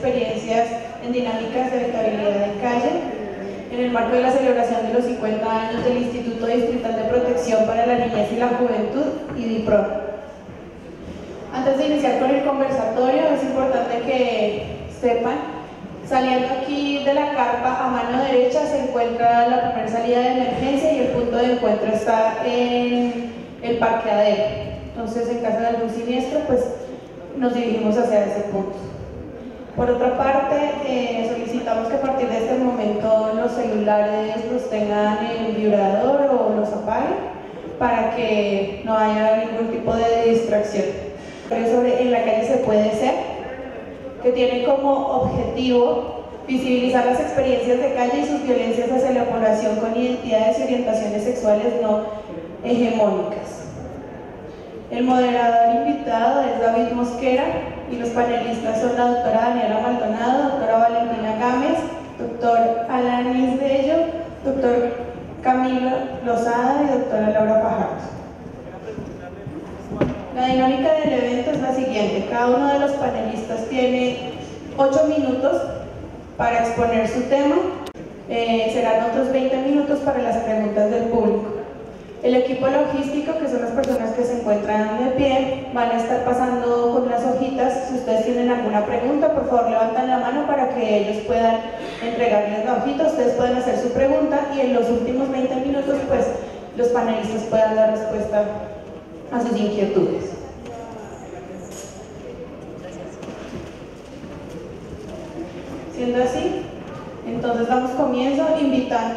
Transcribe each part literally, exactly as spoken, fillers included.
experiencias en dinámicas de habitabilidad en calle, en el marco de la celebración de los cincuenta años del Instituto Distrital de Protección para la Niñez y la Juventud, I D I P R O N. Antes de iniciar con el conversatorio, es importante que sepan, saliendo aquí de la carpa a mano derecha se encuentra la primera salida de emergencia y el punto de encuentro está en el parqueadero. Entonces, en caso de algún siniestro, pues nos dirigimos hacia ese punto. Por otra parte, eh, solicitamos que a partir de este momento los celulares los tengan en vibrador o los apaguen para que no haya ningún tipo de distracción. Sobre en la calle se puede ser, que tiene como objetivo visibilizar las experiencias de calle y sus violencias hacia la población con identidades y orientaciones sexuales no hegemónicas. El moderador invitado es David Mosquera y los panelistas son la doctora Daniela Maldonado, doctora Valentina Gámez, doctor Alanis Bello, doctor Camilo Lozada y doctora Laura Fajardo. La dinámica del evento es la siguiente: cada uno de los panelistas tiene ocho minutos para exponer su tema, eh, serán otros veinte minutos para las preguntas del público. El equipo logístico, que son las personas que se encuentran de pie, van a estar pasando con las hojitas. Si ustedes tienen alguna pregunta, por favor levantan la mano para que ellos puedan entregarles la hojita. Ustedes pueden hacer su pregunta y en los últimos veinte minutos pues los panelistas puedan dar respuesta a sus inquietudes. Siendo así, entonces damos comienzo invitando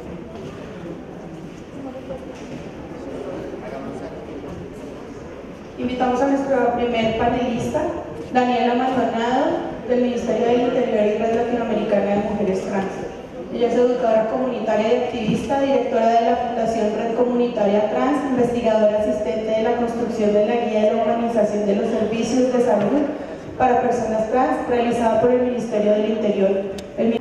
Invitamos a nuestro primer panelista, Daniela Maldonado, del Ministerio del Interior y Red Latinoamericana de Mujeres Trans. Ella es educadora comunitaria y activista, directora de la Fundación Red Comunitaria Trans, investigadora asistente de la construcción de la Guía de la Humanización de los Servicios de Salud para Personas Trans, realizada por el Ministerio del Interior. El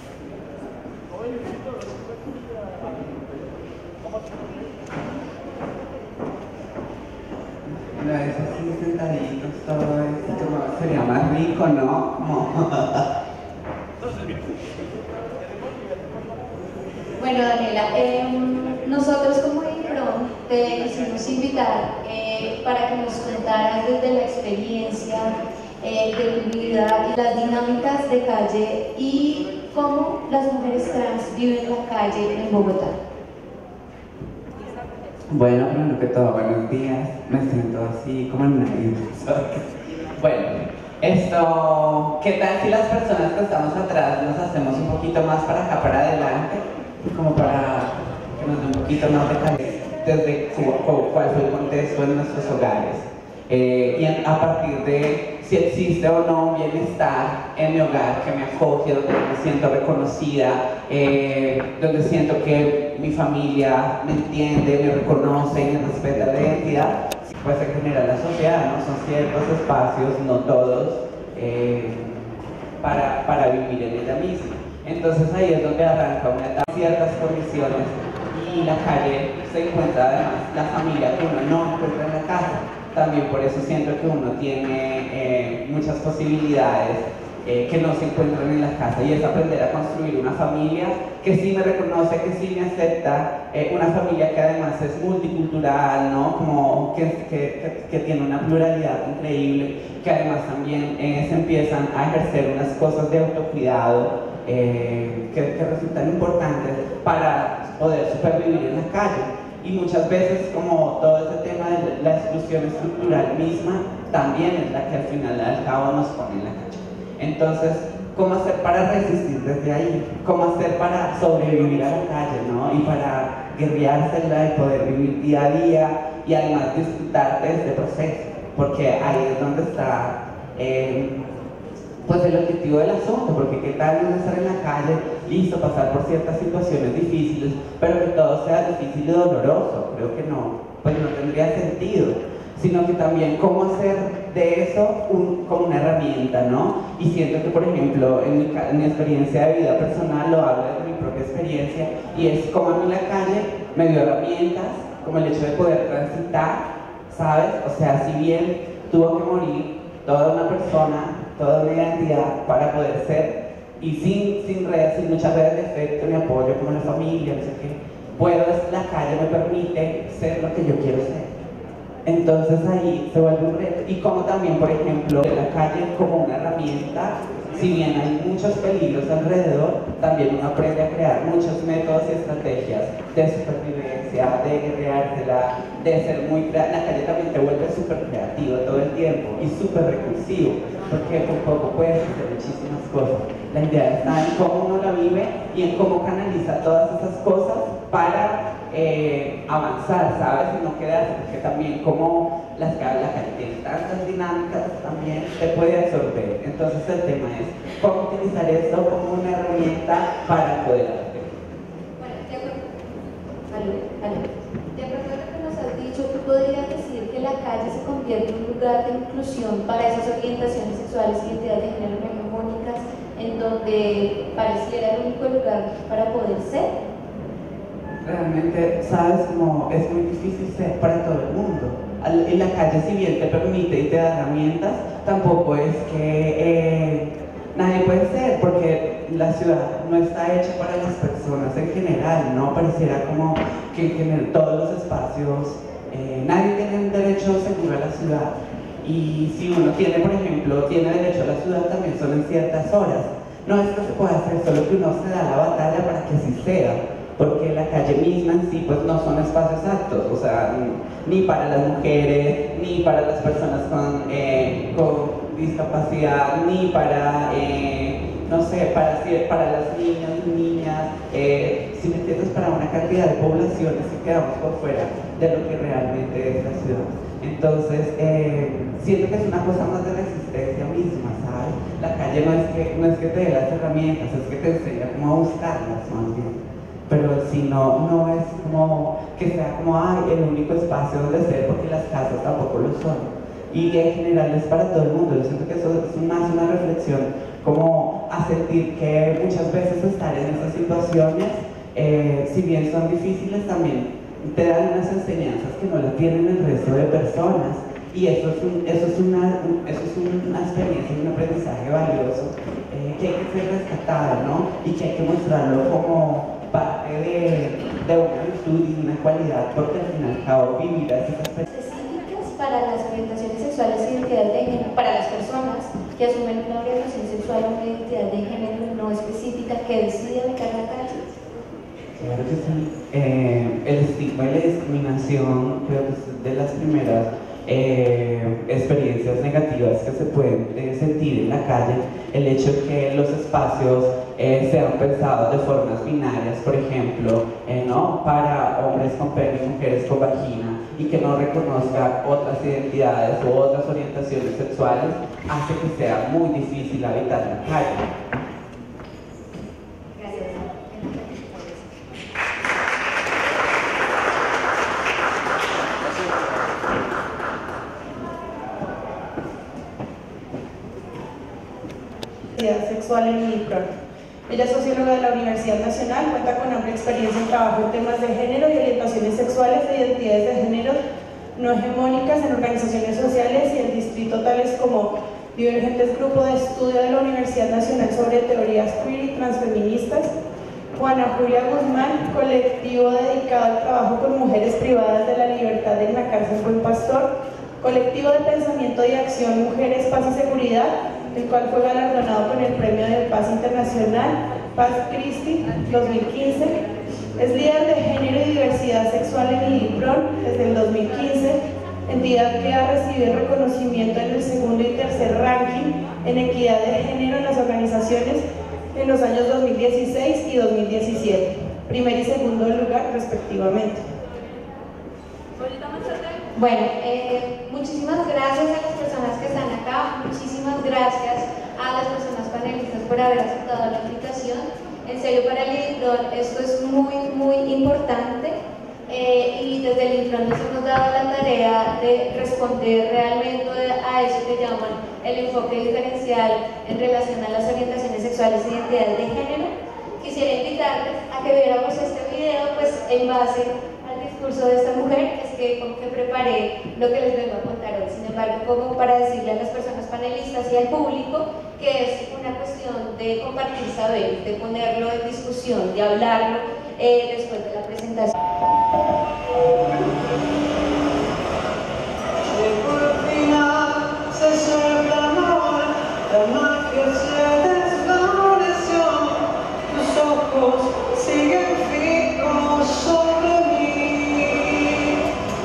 Una vez así sentaditos, todo esto sería más rico, ¿no? Bueno, Daniela, eh, nosotros como I D I P R O N te quisimos invitar eh, para que nos contaras desde la experiencia eh, de tu vida y las dinámicas de calle y cómo las mujeres trans viven la calle en Bogotá. Bueno, primero que todo, buenos días. Me siento así como en una isla. Bueno, esto, ¿qué tal si las personas que estamos atrás nos hacemos un poquito más para acá, para adelante? Como para que nos dé un poquito más de calidad desde cuál fue el contexto en nuestros hogares. Eh, y a partir de si existe o no un bienestar en mi hogar que me acoge, donde me siento reconocida, eh, donde siento que mi familia me entiende, me reconoce y me respeta la identidad, pues en general la sociedad, ¿no? Son ciertos espacios, no todos, eh, para, para vivir en ella misma. Entonces ahí es donde arranca una etapa, ciertas condiciones, y la calle se encuentra además la familia que uno no encuentra en la casa. También por eso siento que uno tiene eh, muchas posibilidades eh, que no se encuentran en la casa, y es aprender a construir una familia que sí me reconoce, que sí me acepta, eh, una familia que además es multicultural, ¿no? Como que, que, que, que tiene una pluralidad increíble, que además también eh, se empiezan a ejercer unas cosas de autocuidado eh, que, que resultan importantes para poder supervivir en la calle. Y muchas veces, como todo este tema de la exclusión estructural misma, también es la que al final al cabo nos pone en la calle. Entonces, ¿cómo hacer para resistir desde ahí? ¿Cómo hacer para sobrevivir a la calle, ¿no? Y para guerreársela y poder vivir día a día y además disfrutar de este proceso, porque ahí es donde está eh, pues el objetivo del asunto, porque qué tal no estar en la calle, listo, pasar por ciertas situaciones difíciles, pero que todo sea difícil y doloroso. Creo que no, pues no tendría sentido, sino que también cómo hacer de eso un, como una herramienta, ¿no? Y siento que, por ejemplo, en mi, en mi experiencia de vida personal, lo hablo de mi propia experiencia, y es como a mí la calle me dio herramientas, como el hecho de poder transitar, ¿sabes? O sea, si bien tuvo que morir toda una persona toda una identidad para poder ser, y sin, sin redes, sin muchas redes de efecto ni apoyo como la familia, no sé qué, puedo, la calle me permite ser lo que yo quiero ser. Entonces ahí se vuelve un reto, y como también, por ejemplo, la calle como una herramienta, si bien hay muchos peligros alrededor, también uno aprende a crear muchos métodos y estrategias de supervivencia, de guerreársela, de ser muy creativo. La calle también te vuelve súper creativo todo el tiempo y súper recursivo, porque por poco puedes hacer muchísimas cosas. La idea está en cómo uno la vive y en cómo canaliza todas esas cosas para eh, avanzar, ¿sabes? Y no quedarse, porque también como las, la calle tiene tantas dinámicas, también te puede absorber. Entonces el tema es cómo utilizar esto como una herramienta para poder hacer. Bueno, de acuerdo. ¿Aló? ¿Aló? De acuerdo a lo que nos has dicho, ¿tú podrías decir que la calle se convierte en un lugar de inclusión para esas orientaciones sexuales y identidades de género no hegemónicas, en donde pareciera el único lugar para poder ser? Realmente, sabes, como es muy difícil ser para todo el mundo. En la calle, si bien te permite y te da herramientas, tampoco es que eh, nadie puede ser, porque la ciudad no está hecha para las personas en general, ¿no? Pareciera como que en general todos los espacios, eh, nadie tiene un derecho seguro a la ciudad. Y si uno tiene, por ejemplo, tiene derecho a la ciudad, también son en ciertas horas. No es que se pueda hacer, solo que uno se da la batalla para que así sea, porque la calle misma en sí pues no son espacios aptos, o sea, ni para las mujeres, ni para las personas con, eh, con discapacidad, ni para, eh, no sé, para, para las niñas, niñas, eh, si me entiendes, para una cantidad de poblaciones que quedamos por fuera de lo que realmente es la ciudad. Entonces, eh, siento que es una cosa más de resistencia misma, ¿sabes? La calle no es que, no es que te dé las herramientas, es que te enseña cómo a buscarlas, más bien. Pero si no, no es como que sea como, ay, el único espacio donde ser, porque las casas tampoco lo son. Y en general es para todo el mundo. Yo siento que eso es más una reflexión, como a sentir que muchas veces estar en esas situaciones, eh, si bien son difíciles, también te dan unas enseñanzas que no las tienen el resto de personas. Y eso es, un, eso es, una, eso es una experiencia y un aprendizaje valioso eh, que hay que ser rescatado, ¿no? Y que hay que mostrarlo como parte de, de una virtud y una cualidad, porque al fin y al cabo vivir esas experiencias específicas para las orientaciones sexuales y identidades de género, para las personas que asumen una orientación sexual o una identidad de género no específica que decide habitar la calle. Claro que sí. Eh, el estigma y la discriminación creo que es de las primeras eh, experiencias negativas que se pueden eh, sentir en la calle. El hecho de que los espacios eh, sean pensados de formas binarias, por ejemplo, eh, ¿no? Para hombres con pene y mujeres con vagina, y que no reconozcan otras identidades u otras orientaciones sexuales, hace que sea muy difícil habitar en la calle. Sexual en IDIPRON. Ella es socióloga de la Universidad Nacional, cuenta con amplia experiencia en trabajo en temas de género y orientaciones sexuales e identidades de género no hegemónicas en organizaciones sociales y en distrito tales como Divergentes Grupo de Estudio de la Universidad Nacional sobre Teorías Queer y Transfeministas, Juana Julia Guzmán, colectivo dedicado al trabajo con mujeres privadas de la libertad en la cárcel Buen Pastor, colectivo de pensamiento y acción Mujeres, Paz y Seguridad, el cual fue galardonado con el Premio de Paz Internacional Paz Christi dos mil quince. Es líder de género y diversidad sexual en IDIPRON desde el dos mil quince, entidad que ha recibido reconocimiento en el segundo y tercer ranking en equidad de género en las organizaciones en los años dos mil dieciséis y dos mil diecisiete, primer y segundo lugar respectivamente. Bueno, eh, muchísimas gracias a las personas que están acá, muchísimas gracias a las personas panelistas por haber aceptado la invitación. En serio, para el IDIPRON esto es muy, muy importante eh, y desde el IDIPRON nos hemos dado la tarea de responder realmente a eso que llaman el enfoque diferencial en relación a las orientaciones sexuales e identidades de género. Quisiera invitarles a que viéramos este video, pues en base al discurso de esta mujer, es que que como que preparé lo que les vengo a contar hoy. Sin embargo, como para decirle a las personas panelistas y al público que es una cuestión de compartir saberes, de ponerlo en discusión, de hablarlo eh, después de la presentación. La magia se desvaneció, tus ojos siguen fijos sobre mí.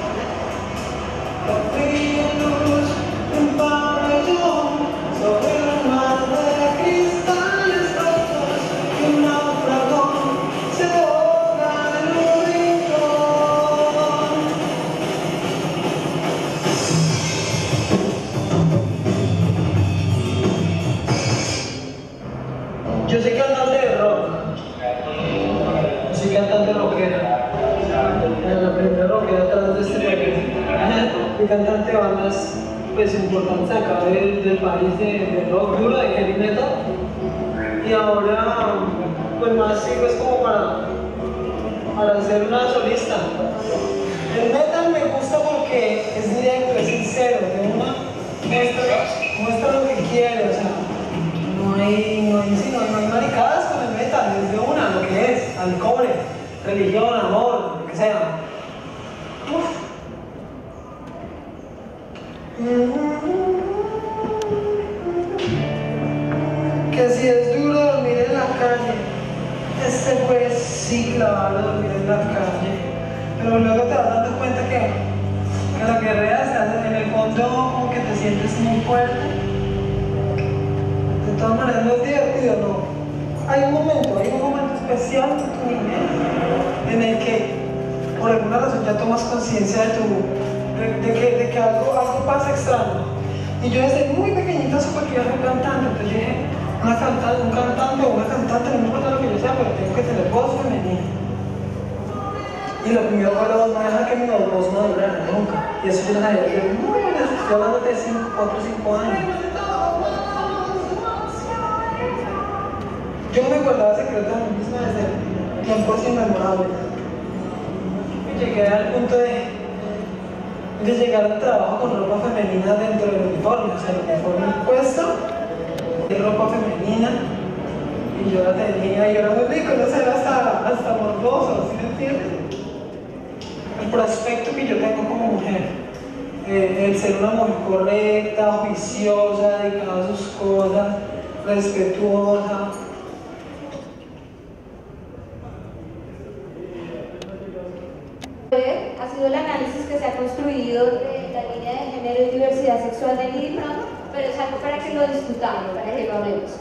La fría luz de un pabellón sobre el mar de cristales rotos y un náufrago se ahoga en un rincón. Yo soy cantante de rock, soy cantante rockera, la primera rockera atrás de este país. Fui cantante de bandas pues, importantes acá del, del país de, de rock duro, de heavy metal, y ahora pues más sigo es como para, para ser una solista. El metal me gusta porque es directo, es sincero, de una muestra, muestra lo que quiere, o sea. No hay, no, hay, sí, no, no hay maricadas con el metal, es de una, lo que es, alcohol, religión, amor, lo que sea. Uf. Que si es duro dormir en la calle, este pues sí, claro, dormir en la calle, pero luego te vas dando cuenta que, que la guerrera está en el fondo como que te sientes muy fuerte. De todas maneras no es divertido, no. Hay un momento, hay un momento especial en tu niñez en el que por alguna razón ya tomas conciencia de tu de, de, que, de que algo, algo pasa extraño. Y yo desde muy pequeñita supe que iba a ser cantante, entonces yo dije, una cantante, un cantante o una cantante, no me importa lo que yo sea, pero tengo que tener voz femenina. Y lo primero fue la voz, no dejar que mi voz no durara nunca. Y eso yo lo sabía desde muy, estoy hablando de cuatro o cinco años. Yo no me guardaba secretos a mí misma desde tiempos inmemorables. Y llegué al punto de, de llegar al trabajo con ropa femenina dentro del uniforme. O sea, el uniforme puesto, de ropa femenina, y yo la tenía, y era muy rico, no sé, era hasta, hasta morboso, ¿sí me entienden? El prospecto que yo tengo como mujer, eh, el ser una mujer correcta, juiciosa, dedicada a sus cosas, respetuosa. Ha sido el análisis que se ha construido de la línea de género y diversidad sexual del I D I P R O N, pero es algo para que lo discutamos, para que lo hablemos.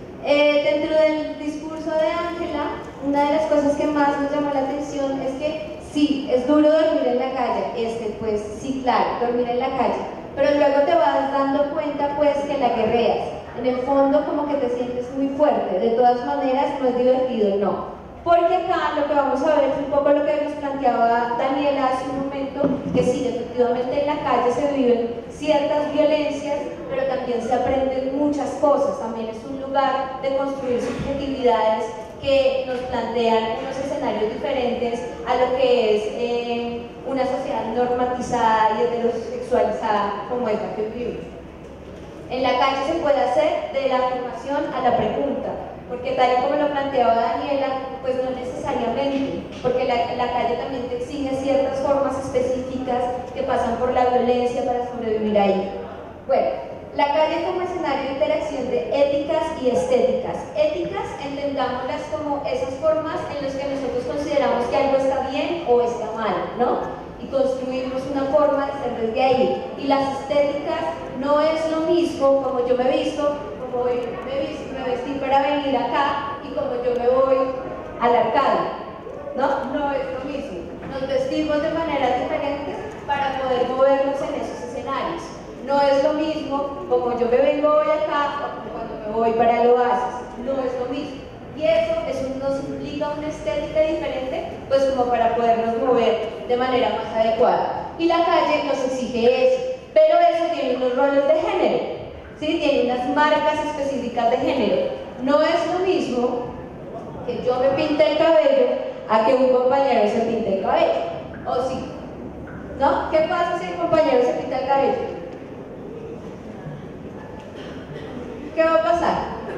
Eh, dentro del discurso de Ángela, una de las cosas que más nos llamó la atención es que sí, es duro dormir en la calle, este, pues sí, claro, dormir en la calle, pero luego te vas dando cuenta pues que la guerreas, en el fondo como que te sientes muy fuerte, de todas maneras no es divertido, no. Porque acá lo que vamos a ver es un poco lo que nos planteaba Daniela hace un momento, que sí, efectivamente en la calle se viven ciertas violencias, pero también se aprenden muchas cosas, también es un lugar de construir subjetividades que nos plantean unos escenarios diferentes a lo que es eh, una sociedad normatizada y heterosexualizada como esta que vivimos. En la calle se puede hacer de la afirmación a la pregunta, porque tal y como lo planteaba Daniela, pues no necesariamente, porque la, la calle también te exige ciertas formas específicas que pasan por la violencia para sobrevivir ahí. Bueno, la calle como escenario de interacción de éticas y estéticas. Éticas, entendámoslas como esas formas en las que nosotros consideramos que algo está bien o está mal, ¿no? Y construimos una forma de ser desde ahí. Y las estéticas no es lo mismo como yo me he visto, como hoy me, visto, me vestí para venir acá y como yo me voy al arcade, ¿no? No es lo mismo. Nos vestimos de maneras diferentes para poder movernos en esos escenarios. No es lo mismo como yo me vengo hoy acá o como cuando me voy para el Oasis. No es lo mismo. Y eso, eso nos implica una estética diferente, pues como para podernos mover de manera más adecuada. Y la calle nos exige eso, pero eso tiene unos roles de género, ¿sí? Tiene unas marcas específicas de género. No es lo mismo que yo me pinte el cabello a que un compañero se pinte el cabello, ¿o sí? ¿no? ¿Qué pasa si el compañero se pinta el cabello? ¿Qué va a pasar?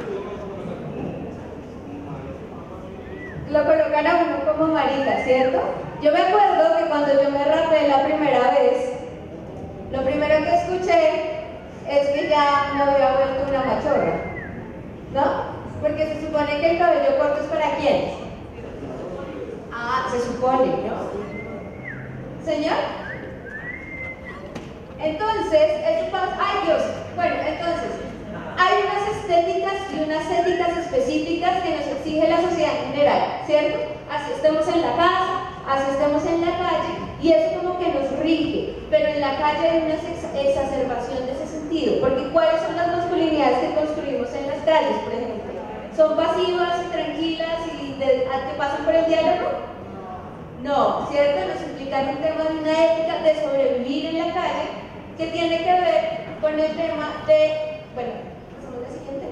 Lo colocan a uno como marica, ¿cierto? Yo me acuerdo que cuando yo me rapé la primera vez, lo primero que escuché es que ya me había vuelto una machorra, ¿no? Porque se supone que el cabello corto es para quién. Ah, se supone, ¿no? ¿Señor? Entonces, eso pasa. ¡Ay, Dios! Bueno, entonces, hay unas estéticas y unas éticas específicas que nos exige la sociedad en general, ¿cierto? Así estemos en la casa, así estemos en la calle, y eso como que nos rige, pero en la calle hay una ex exacerbación de ese sentido, porque ¿cuáles son las masculinidades que construimos en las calles, por ejemplo? ¿Son pasivas y tranquilas y de, que pasan por el diálogo? No, ¿cierto? Nos implican un tema de una ética de sobrevivir en la calle que tiene que ver con el tema de, bueno, pasamos a la siguiente,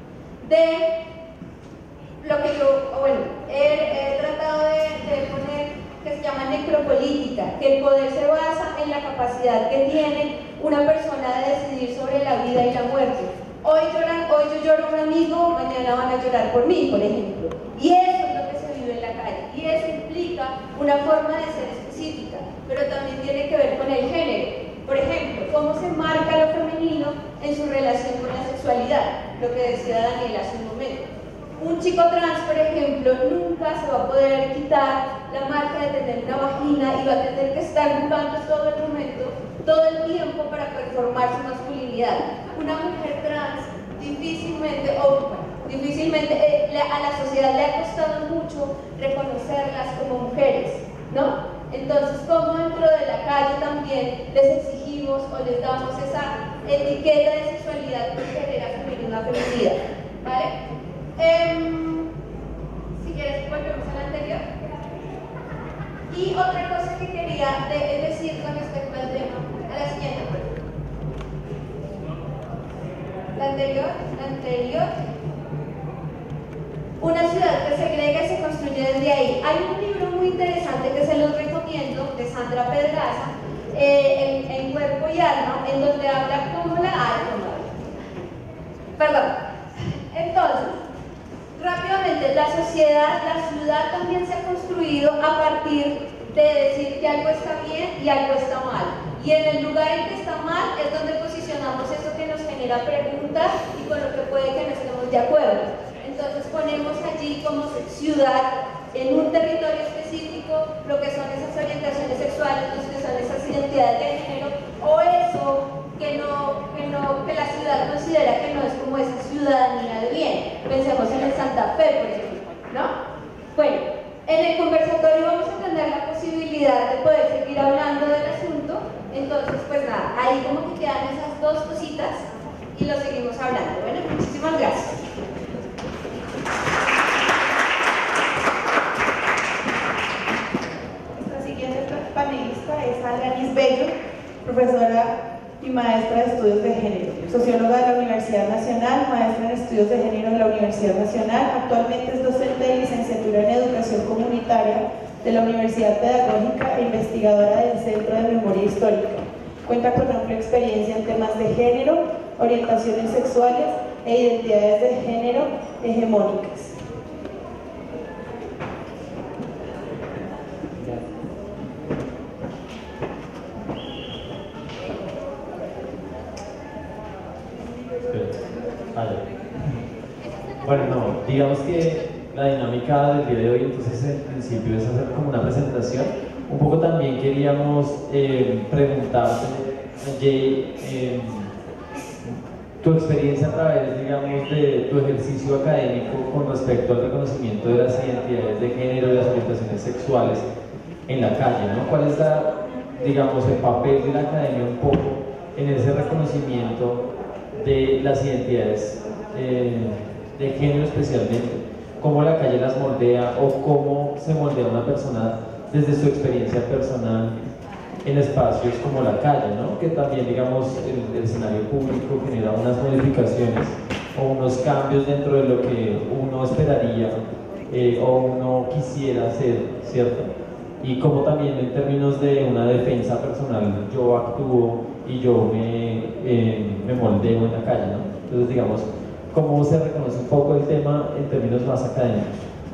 de lo que yo, bueno, he, he tratado de, de poner, que se llama necropolítica, que el poder se basa en la capacidad que tiene una persona de decidir sobre la vida y la muerte. Hoy, lloran, hoy yo lloro a un amigo, mañana van a llorar por mí, por ejemplo. Y eso es lo que se vive en la calle. Y eso implica una forma de ser específica, pero también tiene que ver con el género. Por ejemplo, cómo se marca lo femenino en su relación con la sexualidad, lo que decía Daniela hace un momento. Un chico trans, por ejemplo, nunca se va a poder quitar la marca de tener una vagina y va a tener que estar jugando todo el momento, todo el tiempo para performar su masculinidad. Una mujer trans difícilmente, o bueno, difícilmente eh, le, a la sociedad le ha costado mucho reconocerlas como mujeres, ¿no? Entonces, ¿cómo dentro de la calle también les exigimos o les damos esa etiqueta de sexualidad que genera femenina feminidad? ¿Vale? Eh, si quieres, volvemos a la anterior. Y otra cosa que quería de, decir con respecto al tema, a la siguiente. La anterior, la anterior. Una ciudad que segrega y se construye desde ahí. Hay un libro muy interesante que se los recomiendo, de Sandra Pedraza, eh, en, en Cuerpo y Alma, en donde habla cómo la alma. Perdón. Entonces, rápidamente, la sociedad, la ciudad también se ha construido a partir de decir que algo está bien y algo está mal. Y en el lugar en que está mal es donde posicionamos eso que nos genera preguntas y con lo que puede que no estemos de acuerdo. Entonces ponemos allí como ciudad, en un territorio específico, lo que son esas orientaciones sexuales, lo que son esas identidades de género, o eso que, no, que, no, que la ciudad considera que no es como esa ciudadanía de bien. Pensemos en el Santa Fe, por ejemplo, ¿no? Bueno, en el conversatorio vamos a tener la posibilidad de poder seguir hablando del asunto. Entonces, pues nada, ahí como que quedan esas dos cositas y lo seguimos hablando. Bueno, muchísimas gracias. Nuestra siguiente panelista es Alanis Bello, profesora y maestra de estudios de género, socióloga de la Universidad Nacional, maestra en estudios de género de la Universidad Nacional. Actualmente es docente de licenciatura en educación comunitaria de la Universidad Pedagógica e investigadora del Centro de Memoria Histórica. Cuenta con amplia experiencia en temas de género, orientaciones sexuales e identidades de género hegemónicas. Bueno, no, digamos que la dinámica del día de hoy, entonces en principio es hacer como una presentación. Un poco también queríamos eh, preguntarte, Jay, eh, tu experiencia a través, digamos, de tu ejercicio académico con respecto al reconocimiento de las identidades de género y las orientaciones sexuales en la calle, ¿no? ¿Cuál es, la, digamos, el papel de la academia un poco en ese reconocimiento de las identidades eh, de género especialmente? ¿Cómo la calle las moldea o cómo se moldea una persona desde su experiencia personal en espacios como la calle, ¿no? Que también, digamos, el, el escenario público genera unas modificaciones o unos cambios dentro de lo que uno esperaría eh, o uno quisiera hacer, ¿cierto? y cómo también en términos de una defensa personal yo actúo y yo me, eh, me moldeo en la calle, ¿no? Entonces, digamos, ¿cómo se reconoce un poco el tema en términos más académicos?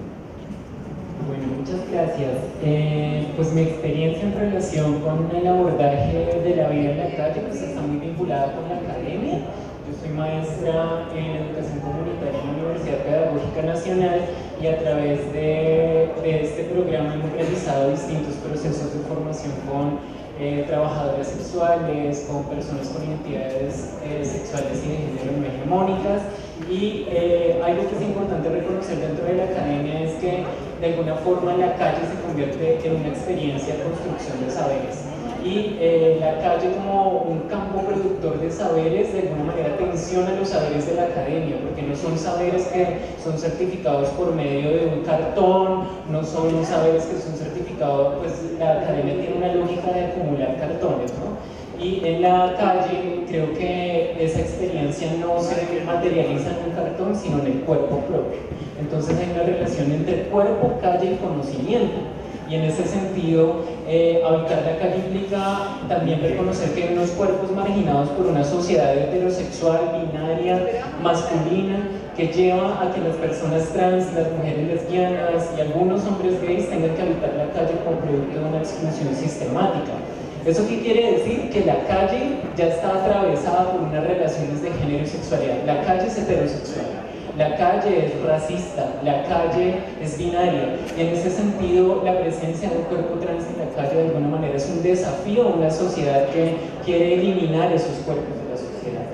Bueno, muchas gracias. Eh, pues mi experiencia en relación con el abordaje de la vida en la calle pues está muy vinculada con la academia. Yo soy maestra en educación comunitaria en la Universidad Pedagógica Nacional y a través de, de este programa hemos realizado distintos procesos de formación con eh, trabajadoras sexuales, con personas con identidades eh, sexuales y de género no hegemónicas. Y eh, algo que es importante reconocer dentro de la academia es que de alguna forma la calle se convierte en una experiencia de construcción de saberes. Y eh, la calle como un campo productor de saberes de alguna manera tensiona los saberes de la academia, porque no son saberes que son certificados por medio de un cartón, no son saberes que son certificados, pues la academia tiene una lógica de acumular cartones, ¿no? Y en la calle creo que esa experiencia no se materializa en un cartón, sino en el cuerpo propio. Entonces hay una relación entre cuerpo, calle y conocimiento. Y en ese sentido, eh, habitar la calle implica también reconocer que hay unos cuerpos marginados por una sociedad heterosexual, binaria, masculina, que lleva a que las personas trans, las mujeres lesbianas y algunos hombres gays tengan que habitar la calle como producto de una exclusión sistemática. ¿Eso qué quiere decir? Que la calle ya está atravesada por unas relaciones de género y sexualidad. La calle es heterosexual, la calle es racista, la calle es binaria. Y en ese sentido, la presencia del cuerpo trans en la calle de alguna manera es un desafío a una sociedad que quiere eliminar esos cuerpos de la sociedad.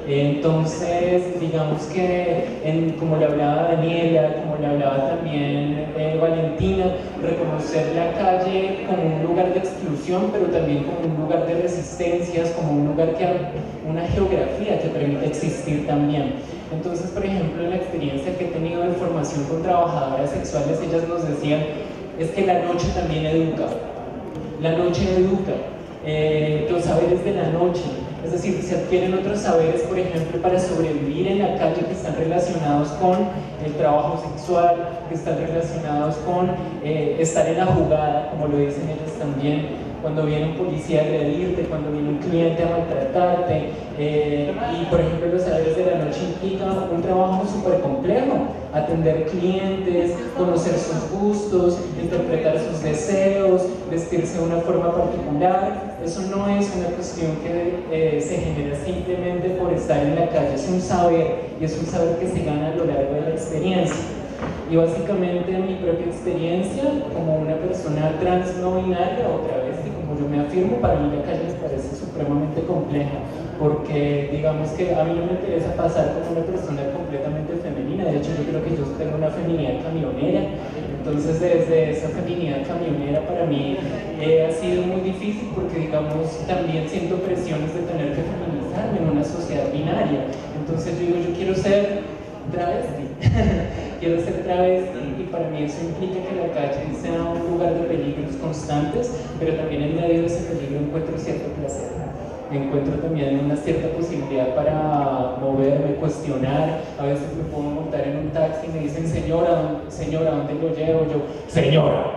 Entonces, digamos que, en, como le hablaba Daniela, como le hablaba también eh, Valentina, reconocer la calle como un lugar de exclusión, pero también como un lugar de resistencias, como un lugar que una geografía que permite existir también. Entonces, por ejemplo, en la experiencia que he tenido de formación con trabajadoras sexuales, ellas nos decían, es que la noche también educa, la noche educa, eh, los saberes de la noche. Es decir, se adquieren otros saberes, por ejemplo, para sobrevivir en la calle que están relacionados con el trabajo sexual, que están relacionados con eh, estar en la jugada, como lo dicen ellos también, cuando viene un policía a agredirte, cuando viene un cliente a maltratarte. Eh, y, por ejemplo, los saberes de la noche implican un trabajo súper complejo, atender clientes, conocer sus gustos, interpretar sus deseos, vestirse de una forma particular. Eso no es una cuestión que eh, se genera simplemente por estar en la calle, es un saber, y es un saber que se gana a lo largo de la experiencia. Y básicamente en mi propia experiencia, como una persona trans no binaria, otra vez, y como yo me afirmo, para mí la calle me parece supremamente compleja, porque digamos que a mí no me interesa pasar como una persona completamente femenina. De hecho, yo creo que yo tengo una feminidad camionera. Entonces, desde esa feminidad camionera para mí eh, ha sido muy difícil, porque digamos también siento presiones de tener que feminizarme en una sociedad binaria. Entonces yo digo, yo quiero ser travesti, quiero ser travesti, y para mí eso implica que la calle sea un lugar de peligros constantes, pero también en medio de ese peligro encuentro cierto placer. Encuentro también una cierta posibilidad para moverme, cuestionar. A veces me puedo montar en un taxi y me dicen, señora, señora, ¿dónde lo llevo? Yo, señora.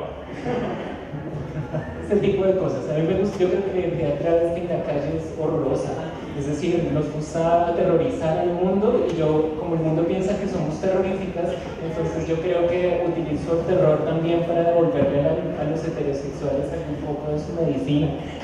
Ese tipo de cosas. A mí me gusta, yo creo que la identidad travesti en la calle es horrorosa. Es decir, nos gusta aterrorizar al mundo, y yo, como el mundo piensa que somos terroríficas, entonces yo creo que utilizo el terror también para devolverle a, a los heterosexuales algún poco de su medicina.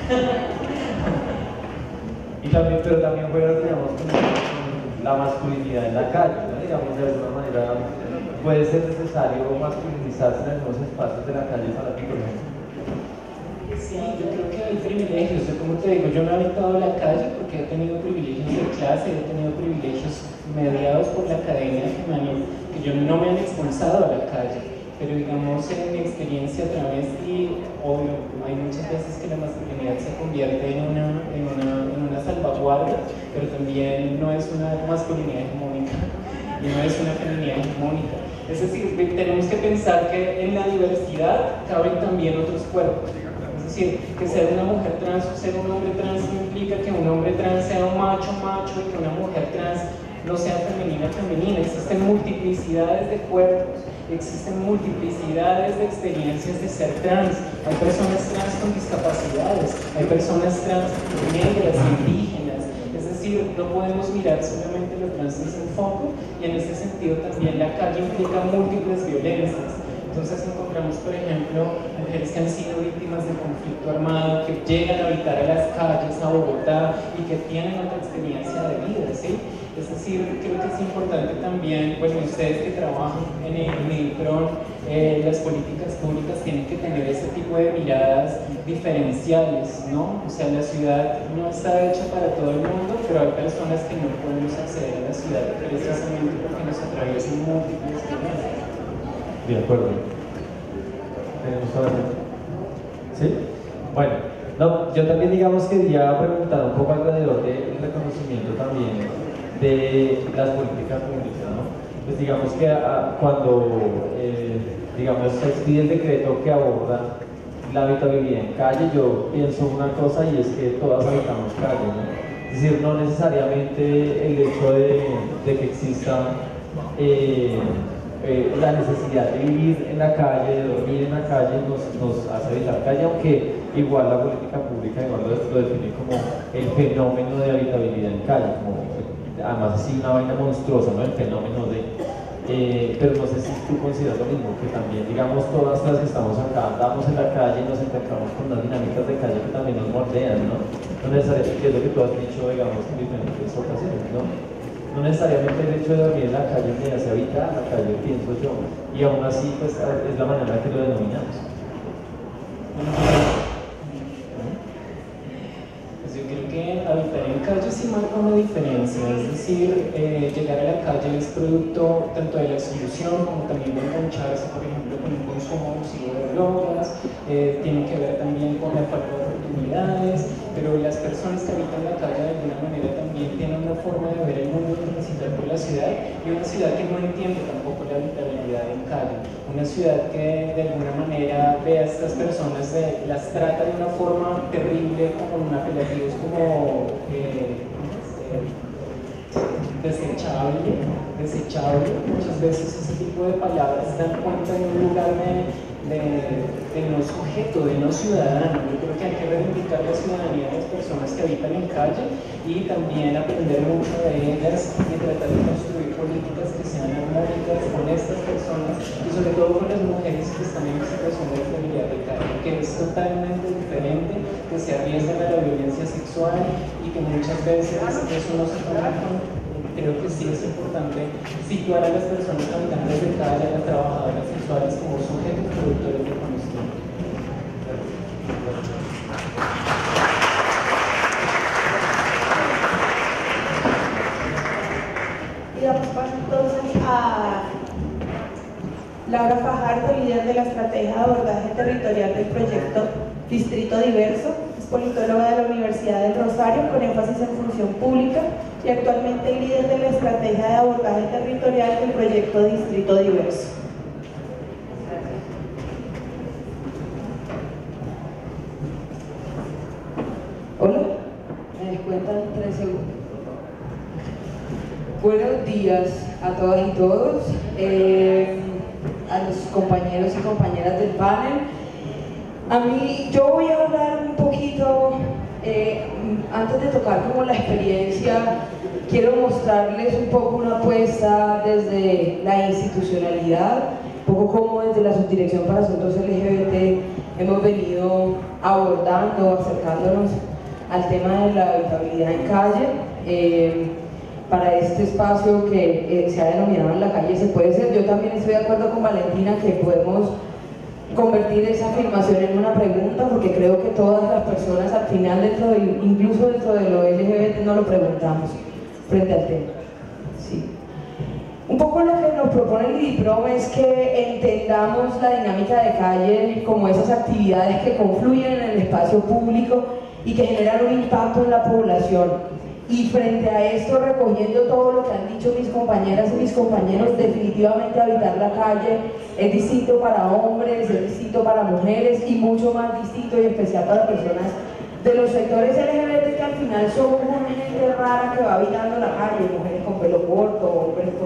Y también, pero también juega, digamos, con la masculinidad en la calle, ¿no? Digamos, de alguna manera puede ser necesario masculinizarse en algunos espacios de la calle para ti, por ejemplo. Sí, yo creo que hay privilegios. Yo, como te digo, yo no he habitado la calle porque he tenido privilegios de clase, he tenido privilegios mediados por la academia que, me han, que yo no me han expulsado a la calle. Pero digamos, en mi experiencia travesti, obvio, hay muchas veces que la masculinidad se convierte en una, en una, en una salvaguarda, pero también no es una masculinidad hegemónica y no es una feminidad hegemónica. Es decir, tenemos que pensar que en la diversidad caben también otros cuerpos. Es decir, que ser una mujer trans o ser un hombre trans no implica que un hombre trans sea un macho macho y que una mujer trans no sea femenina femenina. Existen multiplicidades de cuerpos. existen multiplicidades de experiencias de ser trans. Hay personas trans con discapacidades, hay personas trans negras, indígenas. Es decir, no podemos mirar solamente lo trans desde un foco, y en este sentido también la calle implica múltiples violencias. Entonces encontramos, por ejemplo, mujeres que han sido víctimas de conflicto armado, que llegan a habitar a las calles, a Bogotá, y que tienen otra experiencia de vida, ¿sí? Es decir, creo que es importante también, bueno, ustedes que trabajan en el, en el PRON, eh, las políticas públicas tienen que tener ese tipo de miradas diferenciales, ¿no? O sea, la ciudad no está hecha para todo el mundo, pero hay personas que no podemos acceder a la ciudad precisamente porque nos atraviesan múltiples violencias. De acuerdo. ¿Tenemos todavía? ¿Sí? Bueno, no, yo también digamos quería preguntar un poco alrededor del reconocimiento también de las políticas públicas, ¿no? Pues digamos que a, cuando, eh, digamos, se expide el decreto que aborda la habitabilidad en calle, yo pienso una cosa y es que todas habitamos calle, ¿no? Es decir, no necesariamente el hecho de, de que exista eh, Eh, la necesidad de vivir en la calle, de dormir en la calle, nos, nos hace habitar calle, aunque igual la política pública igual lo, lo define como el fenómeno de habitabilidad en calle, como, además así una vaina monstruosa, ¿no? El fenómeno de... Eh, pero no sé si tú consideras lo mismo, que también, digamos, todas las que estamos acá, andamos en la calle y nos encontramos con unas dinámicas de calle que también nos moldean, ¿no? No necesariamente, que es lo que tú has dicho, digamos, en diferentes ocasiones, ¿no? No necesariamente el hecho de dormir en la calle me hace habitar la calle, pienso yo, y aún así pues, es la manera que lo denominamos. Pues yo creo que habitar en calle sí marca una diferencia, es decir, eh, llegar a la calle es producto tanto de la exclusión como también de engancharse, por ejemplo, con un consumo abusivo de drogas, eh, tiene que ver también con la falta de oportunidades, pero las personas que habitan la calle de alguna manera también tienen una forma de ver el mundo y transitar por la ciudad, y una ciudad que no entiende tampoco la habitabilidad en calle, una ciudad que de alguna manera ve a estas personas, de, las trata de una forma terrible, como un apelativos como eh, desechable, desechable, muchas veces ese tipo de palabras dan cuenta de un lugar de De, de no sujeto, de no ciudadano. Yo creo que hay que reivindicar la ciudadanía de las personas que habitan en calle y también aprender mucho de ellas y tratar de construir políticas que sean armónicas con estas personas y sobre todo con las mujeres que están en situación de fragilidad de calle, que es totalmente diferente, que se arriesgan a la violencia sexual y que muchas veces eso no se toma en cuenta. Creo que sí es importante situar a las personas habitantes de calle, a las trabajadoras sexuales, como sujetos productores de conocimiento. Y damos paso entonces a Laura Fajardo, líder de la estrategia de abordaje territorial del proyecto Distrito Diverso. Es politóloga de la Universidad del Rosario con énfasis en función pública y actualmente líder de la estrategia de abordaje territorial del proyecto Distrito Diverso. Hola, me descuentan tres segundos. Buenos días a todas y todos, eh, a los compañeros y compañeras del panel. A mí, yo voy a hablar un poquito, eh, antes de tocar como la experiencia, quiero mostrarles un poco una apuesta desde la institucionalidad, un poco como desde la Subdirección para Asuntos L G B T hemos venido abordando, acercándonos al tema de la habitabilidad en calle, eh, para este espacio que eh, se ha denominado En la Calle Se Puede Ser. Yo también estoy de acuerdo con Valentina que podemos convertir esa afirmación en una pregunta, porque creo que todas las personas al final, dentro de, incluso dentro de lo L G B T, no lo preguntamos frente al tema. Sí. Un poco lo que nos propone el IDIPROM es que entendamos la dinámica de calle como esas actividades que confluyen en el espacio público y que generan un impacto en la población. Y frente a esto, recogiendo todo lo que han dicho mis compañeras y mis compañeros, definitivamente habitar la calle es distinto para hombres, es distinto para mujeres y mucho más distinto y especial para personas de los sectores L G B T, que al final somos una gente rara que va habitando la calle, mujeres con pelo corto, hombres con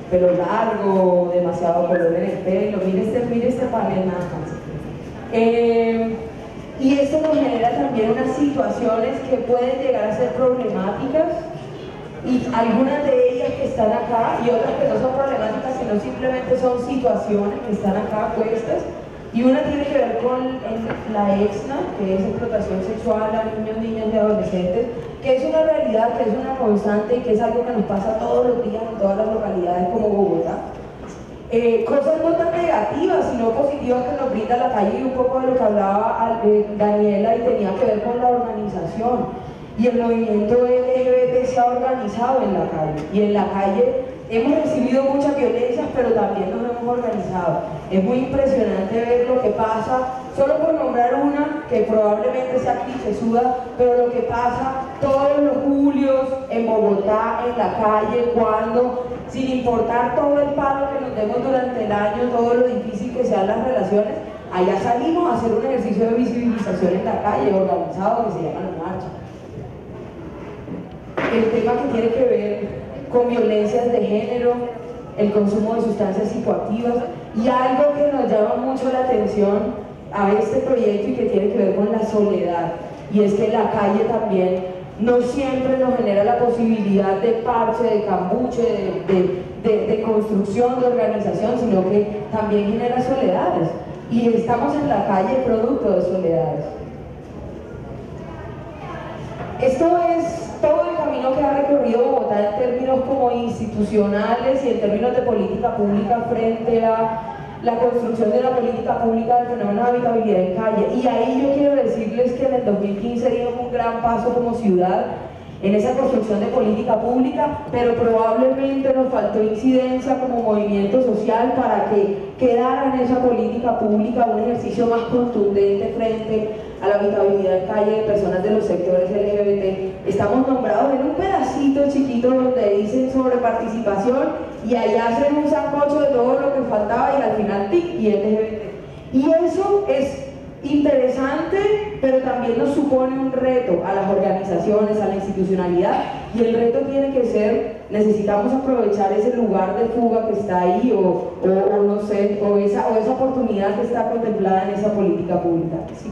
pelo largo, demasiado color en el pelo. Mire este, mire este panel nada más. Eh, y esto nos genera también unas situaciones que pueden llegar a ser problemáticas, y algunas de ellas que están acá y otras que no son problemáticas, sino simplemente son situaciones que están acá puestas. Y una tiene que ver con la EXNA, que es explotación sexual a niños, niñas y adolescentes, que es una realidad, que es una constante y que es algo que nos pasa todos los días en todas las localidades como Bogotá. Eh, cosas no tan negativas, sino positivas que nos brinda la calle, y un poco de lo que hablaba eh, Daniela, y tenía que ver con la organización. Y el movimiento L G B T se ha organizado en la calle, y en la calle hemos recibido muchas violencias, pero también nos hemos organizado. Es muy impresionante ver lo que pasa, solo por nombrar una que probablemente sea clichésuda, pero lo que pasa todos los julios en Bogotá, en la calle, cuando, sin importar todo el palo que nos demos durante el año, todo lo difícil que sean las relaciones, allá salimos a hacer un ejercicio de visibilización en la calle, organizado, que se llama la marcha. El tema que tiene que ver con violencias de género, el consumo de sustancias psicoactivas, y algo que nos llama mucho la atención a este proyecto y que tiene que ver con la soledad, y es que la calle también no siempre nos genera la posibilidad de parche, de cambuche, de, de, de, de construcción, de organización, sino que también genera soledades, y estamos en la calle producto de soledades. Esto es todo el camino que ha recorrido Bogotá en términos como institucionales y en términos de política pública frente a la construcción de la política pública del fenómeno de habitabilidad en calle. Y ahí yo quiero decirles que en el dos mil quince dimos un gran paso como ciudad en esa construcción de política pública, pero probablemente nos faltó incidencia como movimiento social para que quedara en esa política pública un ejercicio más contundente frente a la habitabilidad en calle de personas de los sectores L G B T. Estamos nombrados en un pedacito chiquito donde dicen sobre participación, y allá hacen un sancocho de todo lo que faltaba, y al final T I C y L G B T. Y eso es interesante, pero también nos supone un reto a las organizaciones, a la institucionalidad, y el reto tiene que ser, necesitamos aprovechar ese lugar de fuga que está ahí, o, o, o no sé, o esa, o esa oportunidad que está contemplada en esa política pública. Sí.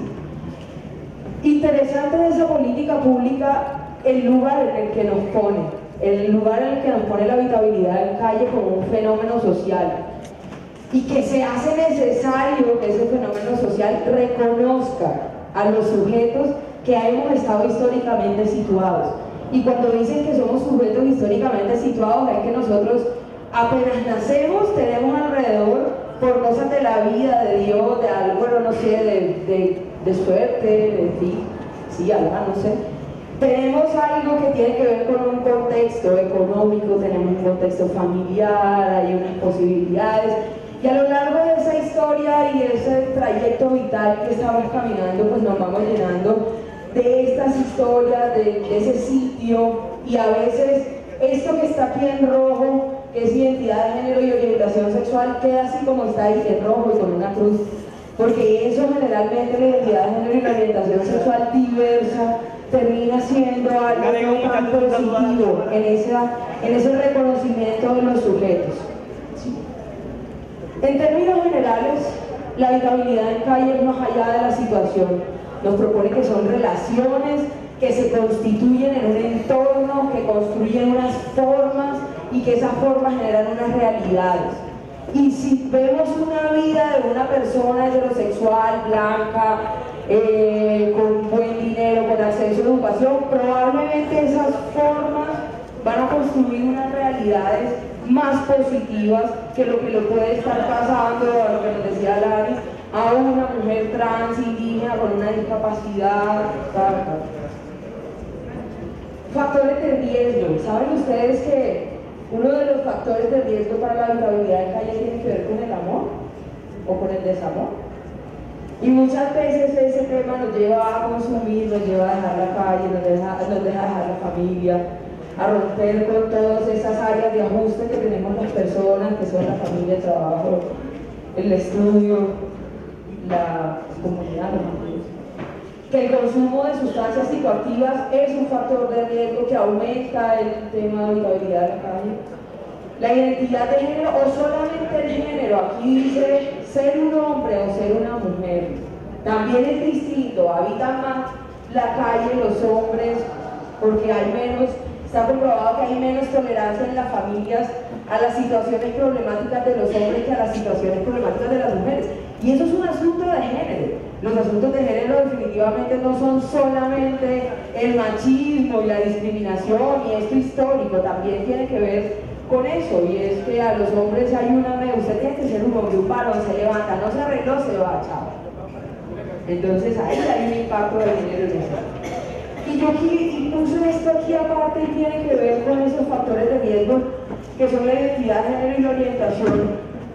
Interesante de esa política pública el lugar en el que nos pone, el lugar en el que nos pone la habitabilidad en calle como un fenómeno social, y que se hace necesario que ese fenómeno social reconozca a los sujetos que hemos estado históricamente situados. Y cuando dicen que somos sujetos históricamente situados, es que nosotros apenas nacemos tenemos alrededor, por cosas de la vida, de Dios, de algo, bueno, no sé, de, de, de suerte, de ti, sí, algo, no sé. Tenemos algo que tiene que ver con un contexto económico, tenemos un contexto familiar, hay unas posibilidades, y a lo largo de esa historia y de ese trayecto vital que estamos caminando, pues nos vamos llenando de estas historias, de, de ese sitio, y a veces esto que está aquí en rojo, que es identidad de género y orientación sexual, queda así como está ahí en rojo y con una cruz, porque eso generalmente, la identidad de género y la orientación sexual diversa, termina siendo algo no tan positivo en, esa, en ese reconocimiento de los sujetos. ¿Sí? En términos generales, la habitabilidad en calle es más allá de la situación. Nos propone que son relaciones que se constituyen en un entorno, que construyen unas formas y que esas formas generan unas realidades. Y si vemos una vida de una persona heterosexual, blanca, eh, con buen dinero, con acceso a educación, probablemente esas formas van a construir unas realidades más positivas que lo que le puede estar pasando, a lo que nos decía Lani, a una mujer trans, indígena, con una discapacidad. Tal, tal. Factores de riesgo. ¿Saben ustedes que uno de los factores de riesgo para la habitabilidad en calle tiene que ver con el amor o con el desamor? Y muchas veces ese tema nos lleva a consumir, nos lleva a dejar la calle, nos deja, nos deja dejar la familia, a romper con todas esas áreas de ajuste que tenemos las personas, que son la familia, el trabajo, el estudio, la comunidad, los amigos. Que el consumo de sustancias psicoactivas es un factor de riesgo que aumenta el tema de habitabilidad de la calle. La identidad de género o solamente el género, aquí dice ser un hombre o ser una mujer, también es distinto, habitan más la calle los hombres porque hay menos, está comprobado que hay menos tolerancia en las familias a las situaciones problemáticas de los hombres que a las situaciones problemáticas de las mujeres. Y eso es un asunto de género. Los asuntos de género definitivamente no son solamente el machismo y la discriminación y esto histórico, también tiene que ver con eso, y es que a los hombres hay una, usted tiene que ser un hombre, un varón, se levanta, no se arregló, se va, chao. Entonces ahí hay un impacto de género en eso. Y yo aquí puse esto aquí aparte y tiene que ver con esos factores de riesgo que son la identidad de género y la orientación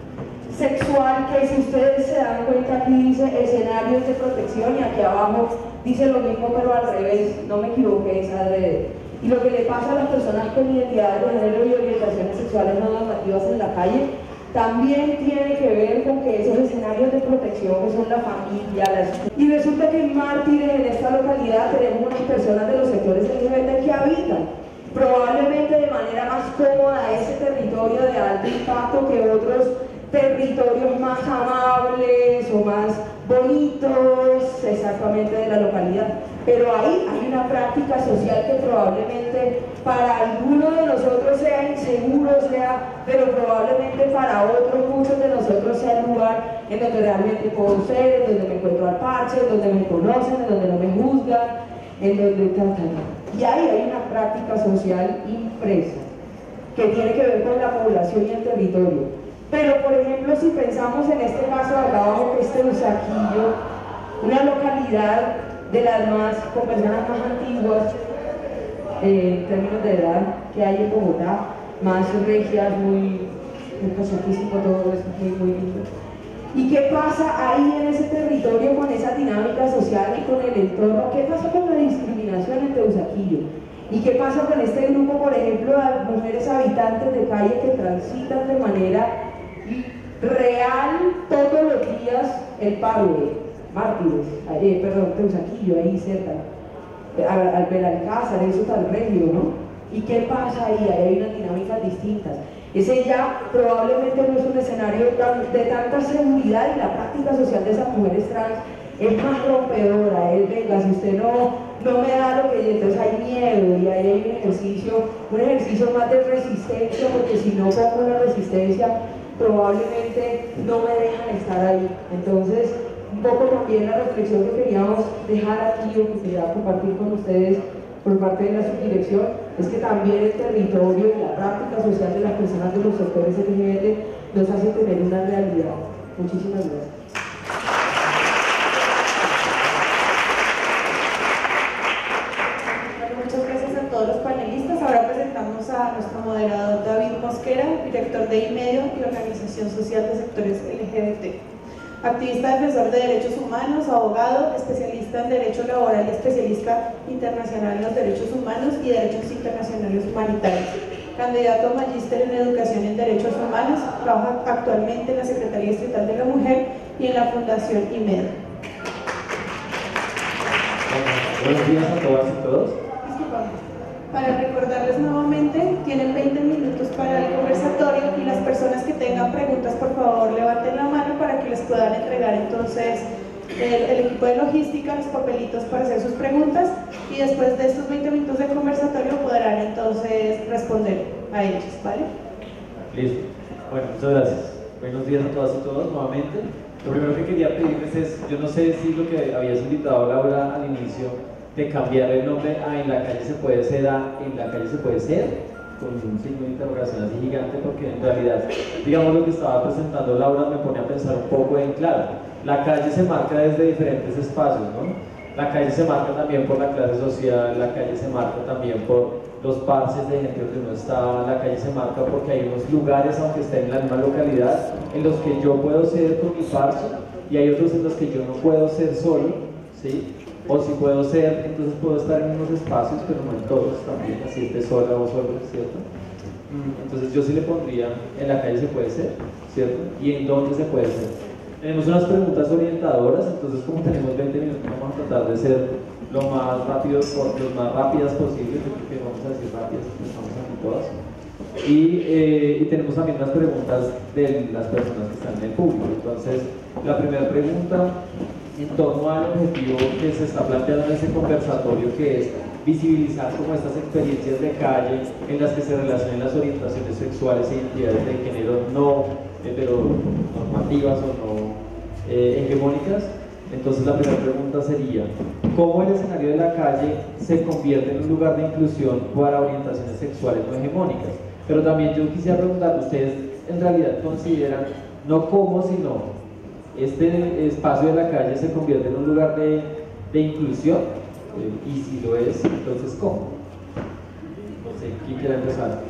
sexual, que si ustedes se dan cuenta aquí dice escenarios de protección y aquí abajo dice lo mismo pero al revés, no me equivoqué, es adrede. Y lo que le pasa a las personas con identidades de género y orientaciones sexuales no normativas en la calle también tiene que ver con que esos escenarios de protección que son la familia, las... y resulta que en Mártires, en esta localidad, tenemos unas personas de los sectores L G B T que habitan probablemente de manera más cómoda ese territorio de alto impacto que otros territorios más amables o más bonitos exactamente de la localidad. Pero ahí hay una práctica social que probablemente para algunos de nosotros sea inseguro, sea, pero probablemente para otros, muchos de nosotros sea el lugar en donde realmente puedo ser, en donde me encuentro al parche, en donde me conocen, en donde no me juzgan, en donde tratan. Y ahí hay una práctica social impresa que tiene que ver con la población y el territorio. Pero, por ejemplo, si pensamos en este caso de acá abajo, que es Teusaquillo, una localidad de las más, con personas más antiguas eh, en términos de edad que hay en Bogotá, más regias, muy, muy pasatísimo, todo es muy, muy lindo. ¿Y qué pasa ahí en ese territorio con esa dinámica social y con el entorno? ¿Qué pasa con la discriminación en Teusaquillo? ¿Y qué pasa con este grupo, por ejemplo, de mujeres habitantes de calle que transitan de manera real todos los días el paro? Mártires, eh, perdón, Teusaquillo, ahí cerca, al, al Belalcázar, eso tan regio, ¿no? ¿Y qué pasa ahí? Ahí hay unas dinámicas distintas. Ese ya probablemente no es un escenario de tanta seguridad y la práctica social de esas mujeres trans es más rompedora, es, venga, si usted no, no me da lo que, entonces hay miedo y ahí hay un ejercicio, un ejercicio más de resistencia, porque si no pongo una resistencia, probablemente no me dejan estar ahí. Entonces, un poco también la reflexión que queríamos dejar aquí o que quería compartir con ustedes por parte de la subdirección es que también el territorio y la práctica social de las personas de los sectores L G B T nos hace tener una realidad. Muchísimas gracias. Bueno, muchas gracias a todos los panelistas. Ahora presentamos a nuestro moderador David Mosquera, director de IMEDIO y Organización Social de Sectores L G B T. Activista defensor de derechos humanos, abogado, especialista en derecho laboral y especialista internacional en los derechos humanos y derechos internacionales humanitarios. Candidato a magíster en educación en derechos humanos, trabaja actualmente en la Secretaría Distrital de la Mujer y en la Fundación IMEDIO. Buenos días a todas y todos. Para recordarles nuevamente, tienen veinte minutos para el conversatorio y las personas que tengan preguntas, por favor, levanten la mano para que les puedan entregar entonces el, el equipo de logística, los papelitos para hacer sus preguntas, y después de estos veinte minutos de conversatorio podrán entonces responder a ellos, ¿vale? Listo. Bueno, muchas gracias. Buenos días a todas y todos nuevamente. Lo primero que quería pedirles es, yo no sé si lo que habías invitado Laura al inicio, de cambiar el nombre a En la calle se puede ser a En la calle se puede ser, con un signo de interrogación así gigante, porque en realidad, digamos, lo que estaba presentando Laura me pone a pensar un poco en, claro, la calle se marca desde diferentes espacios, ¿no? La calle se marca también por la clase social, la calle se marca también por los parches de gente donde uno está, la calle se marca porque hay unos lugares, aunque estén en la misma localidad, en los que yo puedo ser con mi parche, y hay otros en los que yo no puedo ser solo, ¿sí? O si puedo ser, entonces puedo estar en unos espacios, pero no en todos también, así esté sola o solo, ¿cierto? Entonces yo sí le pondría, en la calle se puede ser, ¿cierto? Y en dónde se puede ser. Tenemos unas preguntas orientadoras, entonces como tenemos veinte minutos, vamos a tratar de ser lo más rápidos, lo más rápidas posible, yo creo que vamos a decir rápidas, porque estamos aquí todas. Y, eh, y tenemos también unas preguntas de las personas que están en el público. Entonces, la primera pregunta, en torno al objetivo que se está planteando en este conversatorio, que es visibilizar como estas experiencias de calle en las que se relacionan las orientaciones sexuales e identidades de género no heteronormativas o no eh, hegemónicas. Entonces la primera pregunta sería, ¿cómo el escenario de la calle se convierte en un lugar de inclusión para orientaciones sexuales no hegemónicas? Pero también yo quisiera preguntar, ¿ustedes en realidad consideran, no cómo, sino este espacio de la calle se convierte en un lugar de, de inclusión? Eh, y si lo es, entonces ¿cómo? No sé, ¿quién quiere empezar?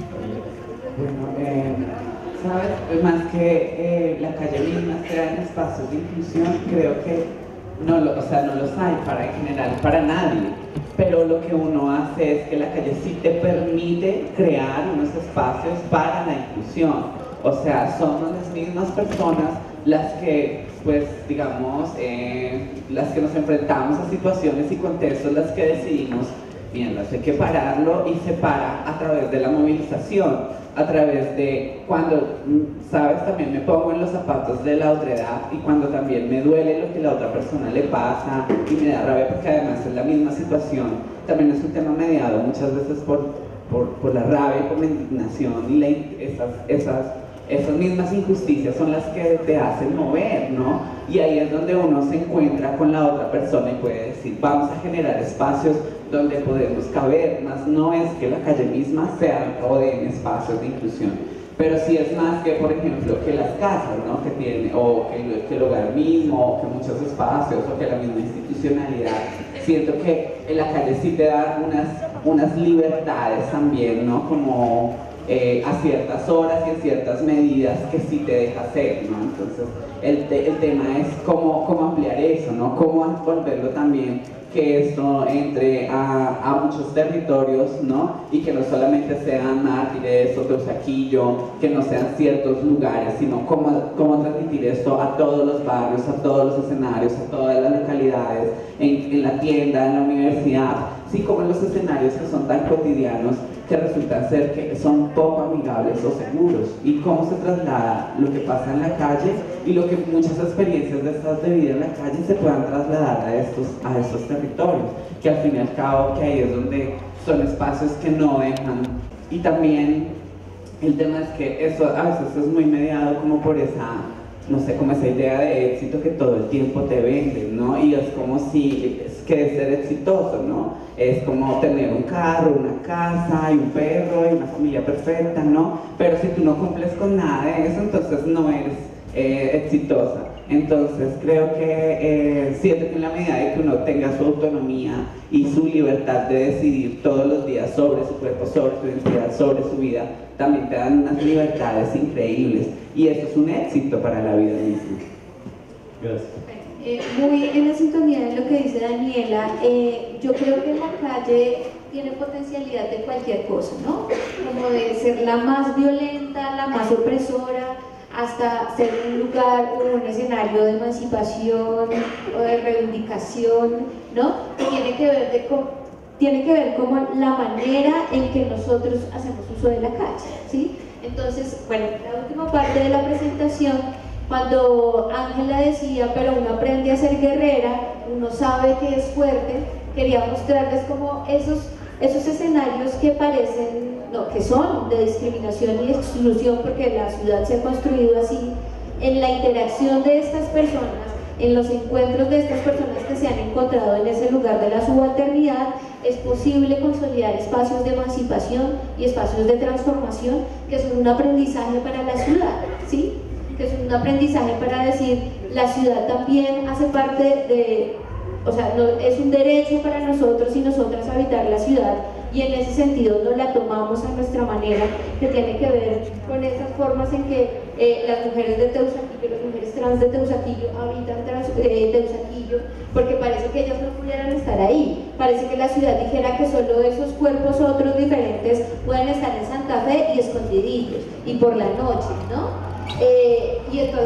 Bueno, eh, ¿sabes? Más que eh, la calle misma sea en espacios de inclusión, creo que no, lo, o sea, no los hay para, en general para nadie, pero lo que uno hace es que la calle sí te permite crear unos espacios para la inclusión. O sea, somos las mismas personas las que, pues, digamos, eh, las que nos enfrentamos a situaciones y contextos, las que decidimos, bien, hay que pararlo, y se para a través de la movilización, a través de cuando, sabes, también me pongo en los zapatos de la otra edad, y cuando también me duele lo que la otra persona le pasa y me da rabia porque además es la misma situación. También es un tema mediado muchas veces por, por, por la rabia y por la indignación, y la, esas, esas esas mismas injusticias son las que te hacen mover, ¿no? Y ahí es donde uno se encuentra con la otra persona y puede decir, vamos a generar espacios donde podemos caber, más no es que la calle misma sea o de espacios de inclusión, pero sí es más que, por ejemplo, que las casas, ¿no? Que tiene, o que, que el hogar mismo, o que muchos espacios, o que la misma institucionalidad. Siento que en la calle sí te da unas, unas libertades también, ¿no? Como Eh, a ciertas horas y en ciertas medidas que sí te deja hacer, ¿no? Entonces el, te, el tema es cómo, cómo ampliar eso, ¿no? Cómo volverlo también que esto entre a, a muchos territorios, ¿no? Y que no solamente sean Mártires o Teusaquillo, que no sean ciertos lugares, sino cómo, cómo transmitir esto a todos los barrios, a todos los escenarios, a todas las localidades, en, en la tienda, en la universidad, sí, como en los escenarios que son tan cotidianos, que resultan ser que son poco amigables o seguros, y cómo se traslada lo que pasa en la calle y lo que muchas experiencias de estas de vida en la calle se puedan trasladar a estos, a estos territorios, que al fin y al cabo que ahí es donde son espacios que no dejan. Y también el tema es que eso a veces es muy mediado como por esa, no sé, como esa idea de éxito que todo el tiempo te venden, ¿no? Y es como si es que es ser exitoso, ¿no? Es como tener un carro, una casa, y un perro, y una familia perfecta, ¿no? Pero si tú no cumples con nada de eso, entonces no eres eh, exitosa. Entonces creo que eh, siento que en la medida de que uno tenga su autonomía y su libertad de decidir todos los días sobre su cuerpo, sobre su identidad, sobre su vida, también te dan unas libertades increíbles, y eso es un éxito para la vida misma. Gracias. Eh, muy en la sintonía de lo que dice Daniela, eh, yo creo que la calle tiene potencialidad de cualquier cosa, ¿no? Como de ser la más violenta, la más opresora, hasta ser un lugar o un escenario de emancipación o de reivindicación, ¿no? Que tiene que ver de cómo, tiene que ver como la manera en que nosotros hacemos uso de la calle, ¿sí? Entonces, bueno, la última parte de la presentación, cuando Ángela decía, pero uno aprende a ser guerrera, uno sabe que es fuerte, quería mostrarles como esos, esos escenarios que parecen, no, que son de discriminación y exclusión, porque la ciudad se ha construido así, en la interacción de estas personas, en los encuentros de estas personas que se han encontrado en ese lugar de la subalternidad, es posible consolidar espacios de emancipación y espacios de transformación que son un aprendizaje para la ciudad, ¿sí? Que es un aprendizaje para decir, la ciudad también hace parte de, o sea, no, es un derecho para nosotros y nosotras habitar la ciudad, y en ese sentido no la tomamos a nuestra manera, que tiene que ver con esas formas en que eh, las mujeres de Teusaquillo, las mujeres trans de Teusaquillo habitan trans, eh, Teusaquillo, porque parece que ellas no pudieran estar ahí, parece que la ciudad dijera que solo esos cuerpos otros diferentes pueden estar en Santa Fe y escondidillos, y por la noche, ¿no? Eh, y entonces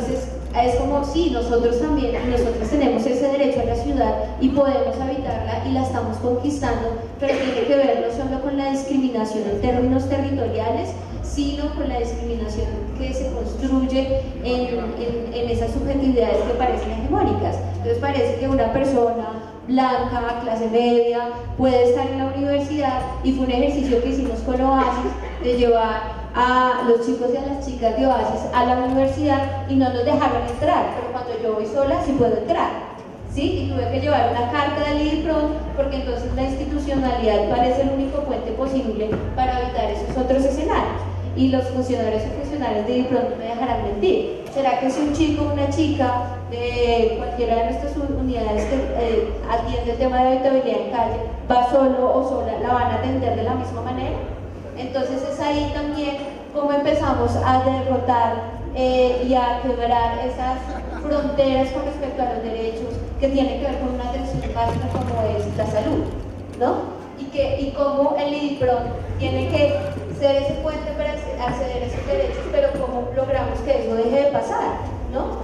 Es como, sí, nosotros también, nosotros tenemos ese derecho a la ciudad y podemos habitarla y la estamos conquistando, pero tiene que ver no solo con la discriminación en términos territoriales, sino con la discriminación que se construye en, en, en esas subjetividades que parecen hegemónicas. Entonces parece que una persona blanca, clase media, puede estar en la universidad, y fue un ejercicio que hicimos con Oasis de llevar a los chicos y a las chicas de Oasis a la universidad y no nos dejaron entrar, pero cuando yo voy sola sí puedo entrar, ¿sí? Y tuve que llevar una carta del IDIPRON porque entonces la institucionalidad parece el único puente posible para evitar esos otros escenarios. Y los funcionarios y funcionarios de IDIPRON no me dejarán mentir. ¿Será que si un chico o una chica de cualquiera de nuestras unidades que eh, atiende el tema de habitabilidad en calle va solo o sola, la van a atender de la misma manera? Entonces es ahí también como empezamos a derrotar eh, y a quebrar esas fronteras con respecto a los derechos que tienen que ver con una atención básica como es la salud, ¿no? Y, que, y cómo el IDIPRON tiene que ser ese puente para acceder a esos derechos, pero cómo logramos que eso deje de pasar, ¿no?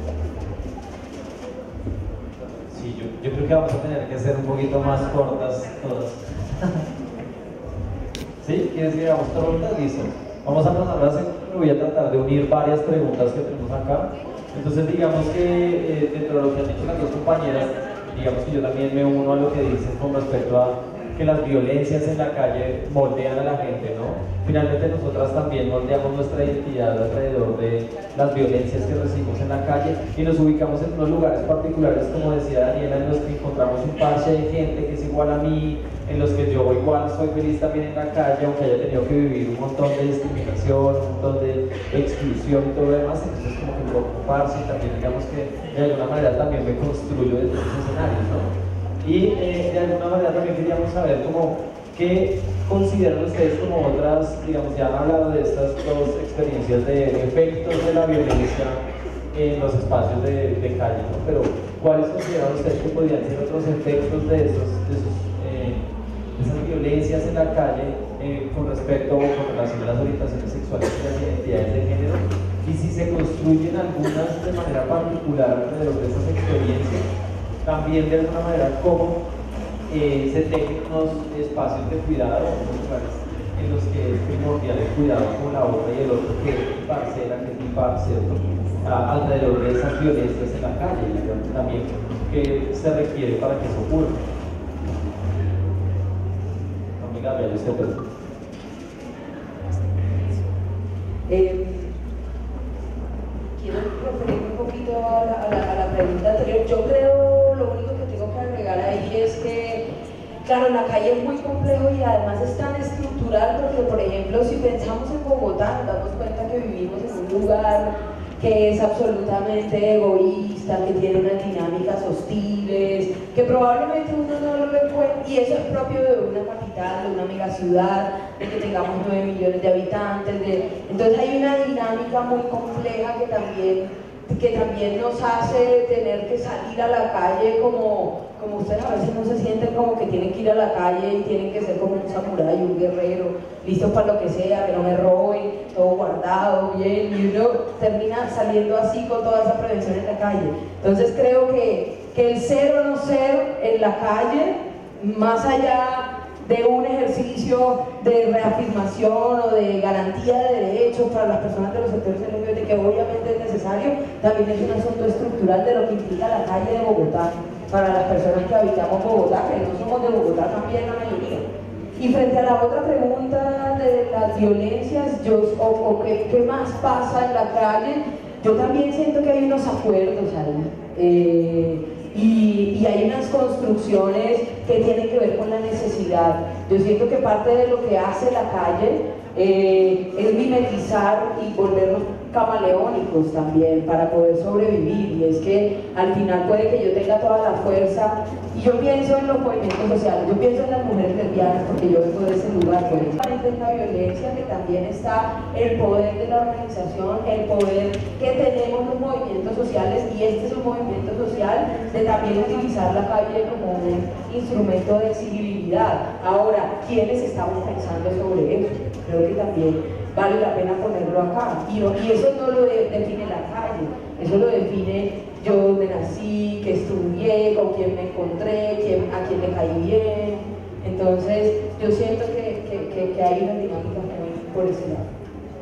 Sí, yo, yo creo que vamos a tener que ser un poquito más cortas todas. ¿Sí? ¿Quieres que hagamos preguntas? Listo. Vamos a pasar a la segunda, pero voy a tratar de unir varias preguntas que tenemos acá. Entonces, digamos que eh, dentro de lo que han dicho las dos compañeras, digamos que yo también me uno a lo que dicen con respecto a que las violencias en la calle moldean a la gente, ¿no? Finalmente nosotras también moldeamos nuestra identidad alrededor de las violencias que recibimos en la calle y nos ubicamos en unos lugares particulares, como decía Daniela, en los que encontramos un parche de gente que es igual a mí, en los que yo igual soy feliz también en la calle, aunque haya tenido que vivir un montón de discriminación, un montón de exclusión y todo lo demás. Entonces como que puedo ocuparse y también digamos que de alguna manera también me construyo desde esos escenarios, ¿no? Y eh, de alguna manera también queríamos saber como qué consideran ustedes como otras, digamos, ya han hablado de estas dos experiencias de efectos de la violencia en los espacios de, de calle, ¿no? Pero ¿cuáles consideran ustedes que podrían ser otros efectos de, esos, de, esos, eh, de esas violencias en la calle eh, con respecto o con relación a las orientaciones sexuales y las identidades de género? Y si se construyen algunas de manera particular alrededor de esas experiencias, también de alguna manera cómo eh, se tejen unos espacios de cuidado, unos lugares en los que es primordial el cuidado con la otra y el otro, que es parcera, que es mi parce, alrededor de esas violencias en la calle, y también qué se requiere para que eso ocurra. Amiga, vea usted, pero... Eh, quiero referirme un poquito a la, a, la, a la pregunta anterior. Yo creo, lo único que tengo que agregar ahí es que, claro, la calle es muy complejo y además es tan estructural porque, por ejemplo, si pensamos en Bogotá, nos damos cuenta que vivimos en un lugar que es absolutamente egoísta, que tiene unas dinámicas hostiles, que probablemente uno no lo recuerda, y eso es propio de una capital, de una megaciudad, de que tengamos nueve millones de habitantes, de... entonces hay una dinámica muy compleja que también, que también nos hace tener que salir a la calle como, como ustedes a veces no se sienten como que tienen que ir a la calle y tienen que ser como un samurái, un guerrero, listos para lo que sea, que no me roben, todo guardado, bien, y uno termina saliendo así con toda esa prevención en la calle. Entonces creo que, que el ser o no ser en la calle, más allá de un ejercicio de reafirmación o de garantía de derechos para las personas de los sectores L G B T, que obviamente es necesario, también es un asunto estructural de lo que implica la calle de Bogotá para las personas que habitamos Bogotá, que no somos de Bogotá también la mayoría. Y frente a la otra pregunta de las violencias, yo, o, o qué, qué más pasa en la calle, yo también siento que hay unos acuerdos ahí. Eh, Y, y hay unas construcciones que tienen que ver con la necesidad. Yo siento que parte de lo que hace la calle eh, es mimetizar y volvernos camaleónicos también para poder sobrevivir, y es que al final puede que yo tenga toda la fuerza, y yo pienso en los movimientos sociales, yo pienso en las mujeres lesbianas porque yo vengo de ese lugar, pues es la violencia, que también está el poder de la organización, el poder que tenemos los movimientos sociales, y este es un movimiento social de también utilizar la calle como un instrumento de visibilidad. Ahora, ¿quiénes estamos pensando sobre eso? Creo que también vale la pena ponerlo acá, y, y eso no lo de, define la calle. Eso lo define yo dónde nací, qué estudié, con quién me encontré, quién, a quién le caí bien. Entonces, yo siento que, que, que, que hay una dinámica muy por ese lado.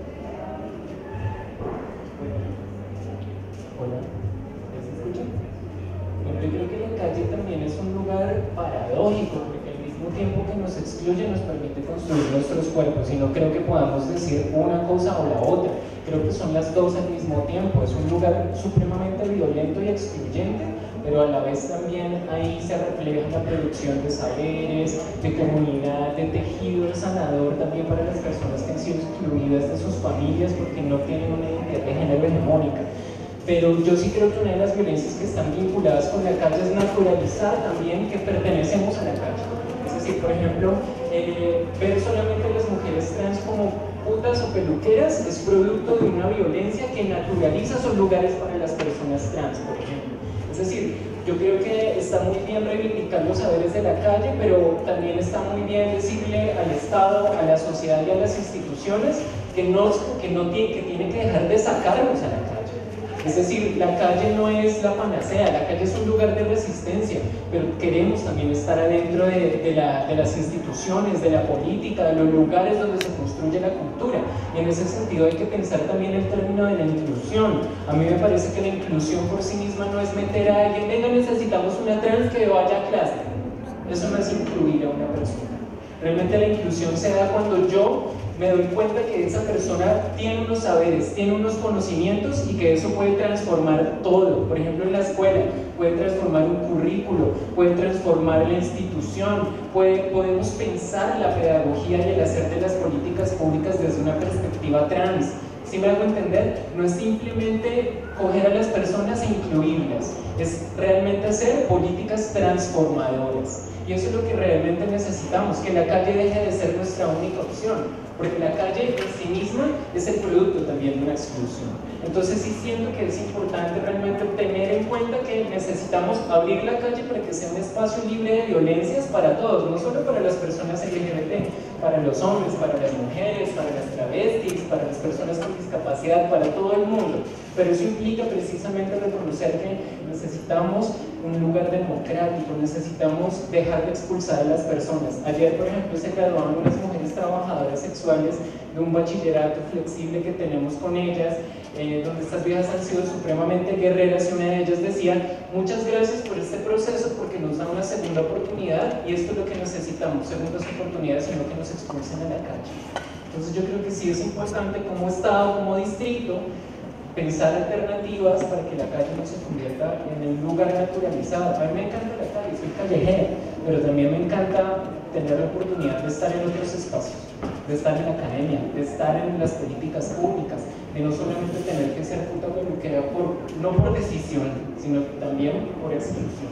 Hola, ¿se escucha? Bueno, yo creo que la calle también es un lugar paradójico, porque al mismo tiempo que nos excluye nos permite construir nuestros cuerpos, y no creo que podamos decir una cosa o la otra. Creo que son las dos al mismo tiempo. Es un lugar supremamente violento y excluyente, pero a la vez también ahí se refleja la producción de saberes, de comunidad, de tejido sanador también para las personas que han sido excluidas de sus familias porque no tienen una identidad de género hegemónica. Pero yo sí creo que una de las violencias que están vinculadas con la calle es naturalizar también que pertenecemos a la calle. Es decir, por ejemplo, eh, ver solamente a las mujeres trans como putas o peluqueras es producto de una violencia que naturaliza esos lugares para las personas trans, por ejemplo. Es decir, yo creo que está muy bien reivindicar los saberes de la calle, pero también está muy bien decirle al Estado, a la sociedad y a las instituciones que, no, que, no tiene, que tienen que dejar de sacarnos a la calle. Es decir, la calle no es la panacea, la calle es un lugar de resistencia, pero queremos también estar adentro de, de, la, de las instituciones, de la política, de los lugares donde se construye la cultura. Y en ese sentido hay que pensar también el término de la inclusión. A mí me parece que la inclusión por sí misma no es meter a alguien, venga, necesitamos una trans que vaya a clase. Eso no es incluir a una persona. Realmente la inclusión se da cuando yo me doy cuenta que esa persona tiene unos saberes, tiene unos conocimientos y que eso puede transformar todo. Por ejemplo, en la escuela puede transformar un currículo, puede transformar la institución, puede, podemos pensar la pedagogía y el hacer de las políticas públicas desde una perspectiva trans. ¿Sí me hago entender? No es simplemente coger a las personas e incluirlas, es realmente hacer políticas transformadoras. Y eso es lo que realmente necesitamos, que la calle deje de ser nuestra única opción, porque la calle en sí misma es el producto también de una exclusión. Entonces sí siento que es importante realmente tener en cuenta que necesitamos abrir la calle para que sea un espacio libre de violencias para todos, no solo para las personas L G B T, para los hombres, para las mujeres, para las travestis, para las personas con discapacidad, para todo el mundo. Pero eso implica precisamente reconocer que necesitamos un lugar democrático, necesitamos dejar de expulsar a las personas. Ayer, por ejemplo, se graduaron unas mujeres trabajadoras sexuales de un bachillerato flexible que tenemos con ellas, eh, donde estas viejas han sido supremamente guerreras, y una de ellas decía: muchas gracias por este proceso porque nos da una segunda oportunidad, y esto es lo que necesitamos, segundas oportunidades, y no que nos expulsen a la calle. Entonces yo creo que sí es importante como Estado, como distrito, pensar alternativas para que la calle no se convierta en un lugar naturalizado. A mí me encanta la calle, soy callejera, pero también me encanta tener la oportunidad de estar en otros espacios, de estar en la academia, de estar en las políticas públicas, de no solamente tener que ser puta peluquera por, no por decisión, sino también por exclusión.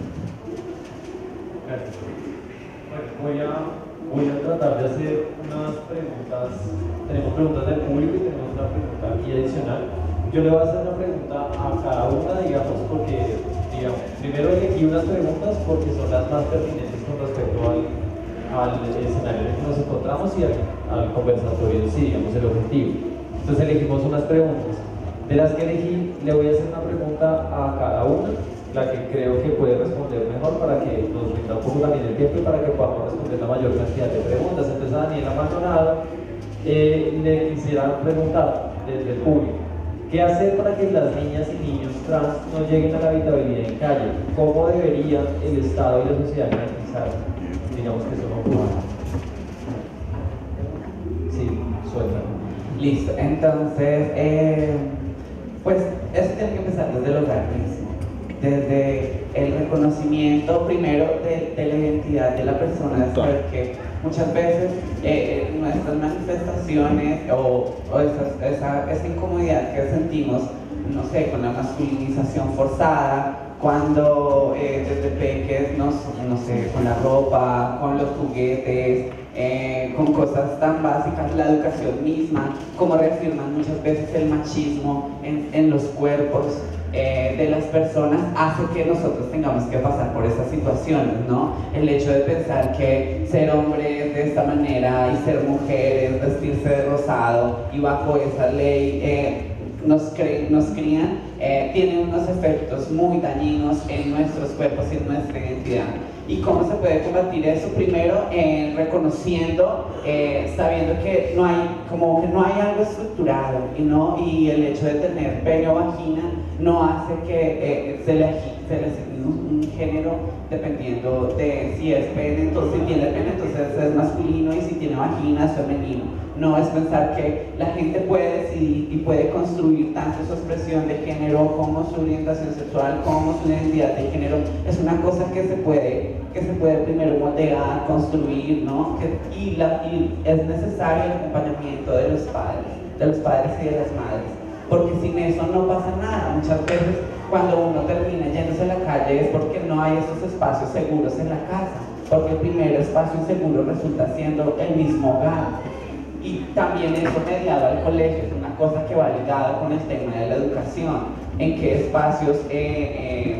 Gracias. Bueno, voy a, voy a tratar de hacer unas preguntas. Tenemos preguntas del público y tenemos una pregunta aquí adicional. Yo le voy a hacer una pregunta a cada una, digamos, porque, digamos, primero elegí unas preguntas porque son las más pertinentes con respecto al, al escenario en el que nos encontramos y al, al conversatorio, sí, digamos, el objetivo. Entonces elegimos unas preguntas. De las que elegí, le voy a hacer una pregunta a cada una, la que creo que puede responder mejor para que nos rinda un poco también el tiempo y para que podamos responder la mayor cantidad de preguntas. Entonces a Daniela Maldonado eh, le quisiera preguntar desde el público: ¿qué hacer para que las niñas y niños trans no lleguen a la habitabilidad en calle? ¿Cómo debería el Estado y la sociedad garantizar, digamos, que eso no ocurra? Sí, suelta. Listo, entonces, eh, pues eso tiene que empezar desde el hogar mismo, desde el reconocimiento primero de, de la identidad de la persona, de saber que muchas veces eh, nuestras manifestaciones o, o esas, esa, esa incomodidad que sentimos, no sé, con la masculinización forzada, cuando eh, desde peques, no, no sé, con la ropa, con los juguetes, eh, con cosas tan básicas, la educación misma, como reafirman muchas veces el machismo en, en los cuerpos eh, de las personas, hace que nosotros tengamos que pasar por esas situaciones, ¿no? El hecho de pensar que ser hombre de esta manera y ser mujer es vestirse de rosado, y bajo esa ley eh, nos, cre nos crían, eh, tienen unos efectos muy dañinos en nuestros cuerpos y en nuestra identidad. ¿Y cómo se puede combatir eso? Primero, eh, reconociendo, eh, sabiendo que no hay, como que no hay algo estructurado, y, no, y el hecho de tener pene o vagina no hace que eh, se le se le asigne un, un género dependiendo de si es pene, entonces si tiene pene entonces es masculino, y si tiene vagina es femenino. No es pensar que la gente puede decidir y puede construir tanto su expresión de género como su orientación sexual, como su identidad de género. Es una cosa que se puede, que se puede primero moldear, construir, ¿no? Que, y, la, y es necesario el acompañamiento de los padres, de los padres y de las madres, porque sin eso no pasa nada. Muchas veces cuando uno termina yéndose a la calle es porque no hay esos espacios seguros en la casa, porque el primer espacio seguro resulta siendo el mismo hogar. Y también eso mediado al colegio es una cosa que va ligada con el tema de la educación, en qué espacios eh, eh,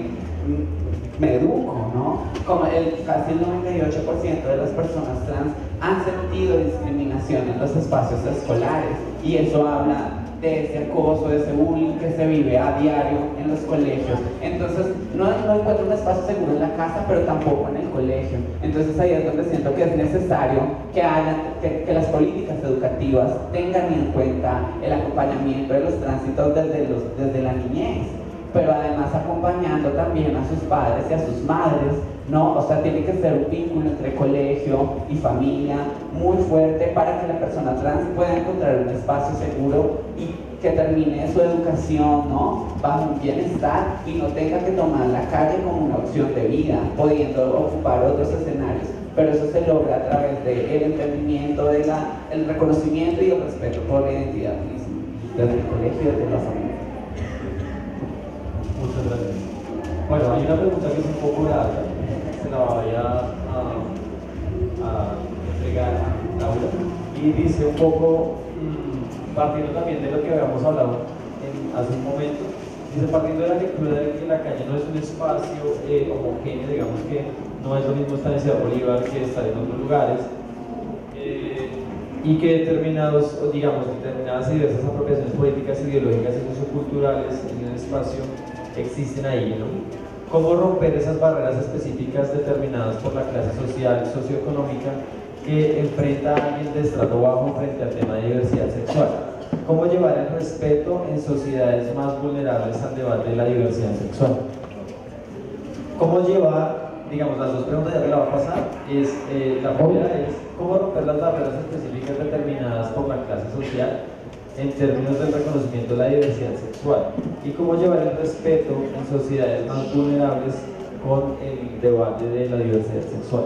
me educo, ¿no? Como el, casi el noventa y ocho por ciento de las personas trans han sentido discriminación en los espacios escolares, y eso habla de ese acoso, de ese bullying que se vive a diario en los colegios. Entonces, no, no encuentro un espacio seguro en la casa, pero tampoco en el colegio. Entonces ahí es donde siento que es necesario que, haya, que, que las políticas educativas tengan en cuenta el acompañamiento de los tránsitos desde, los, desde la niñez, pero además acompañando también a sus padres y a sus madres, ¿no? O sea, tiene que ser un vínculo entre colegio y familia muy fuerte para que la persona trans pueda encontrar un espacio seguro y que termine su educación, ¿no? Bajo un bienestar, y no tenga que tomar la calle como una opción de vida, pudiendo ocupar otros escenarios. Pero eso se logra a través del entendimiento, de la, el reconocimiento y el respeto por la identidad misma, desde el colegio y desde la familia. Muchas gracias. Bueno, hay una pregunta que es un poco larga, se la voy a, a, a entregar a Laura, y dice un poco, mmm, partiendo también de lo que habíamos hablado en, hace un momento, dice, partiendo de la lectura de que la calle no es un espacio eh, homogéneo, digamos que no es lo mismo estar en Ciudad Bolívar que estar en otros lugares, eh, y que determinados, digamos, determinadas y diversas apropiaciones políticas, ideológicas y socioculturales en el espacio existen ahí, ¿no? ¿Cómo romper esas barreras específicas determinadas por la clase social, socioeconómica, que enfrenta a alguien de estrato bajo frente al tema de diversidad sexual? ¿Cómo llevar el respeto en sociedades más vulnerables al debate de la diversidad sexual? ¿Cómo llevar, digamos, las dos preguntas ya me la va a pasar, es, eh, la primera es, ¿cómo romper las barreras específicas determinadas por la clase social en términos del reconocimiento de la diversidad sexual? Y cómo llevar el respeto en sociedades más vulnerables con el debate de la diversidad sexual.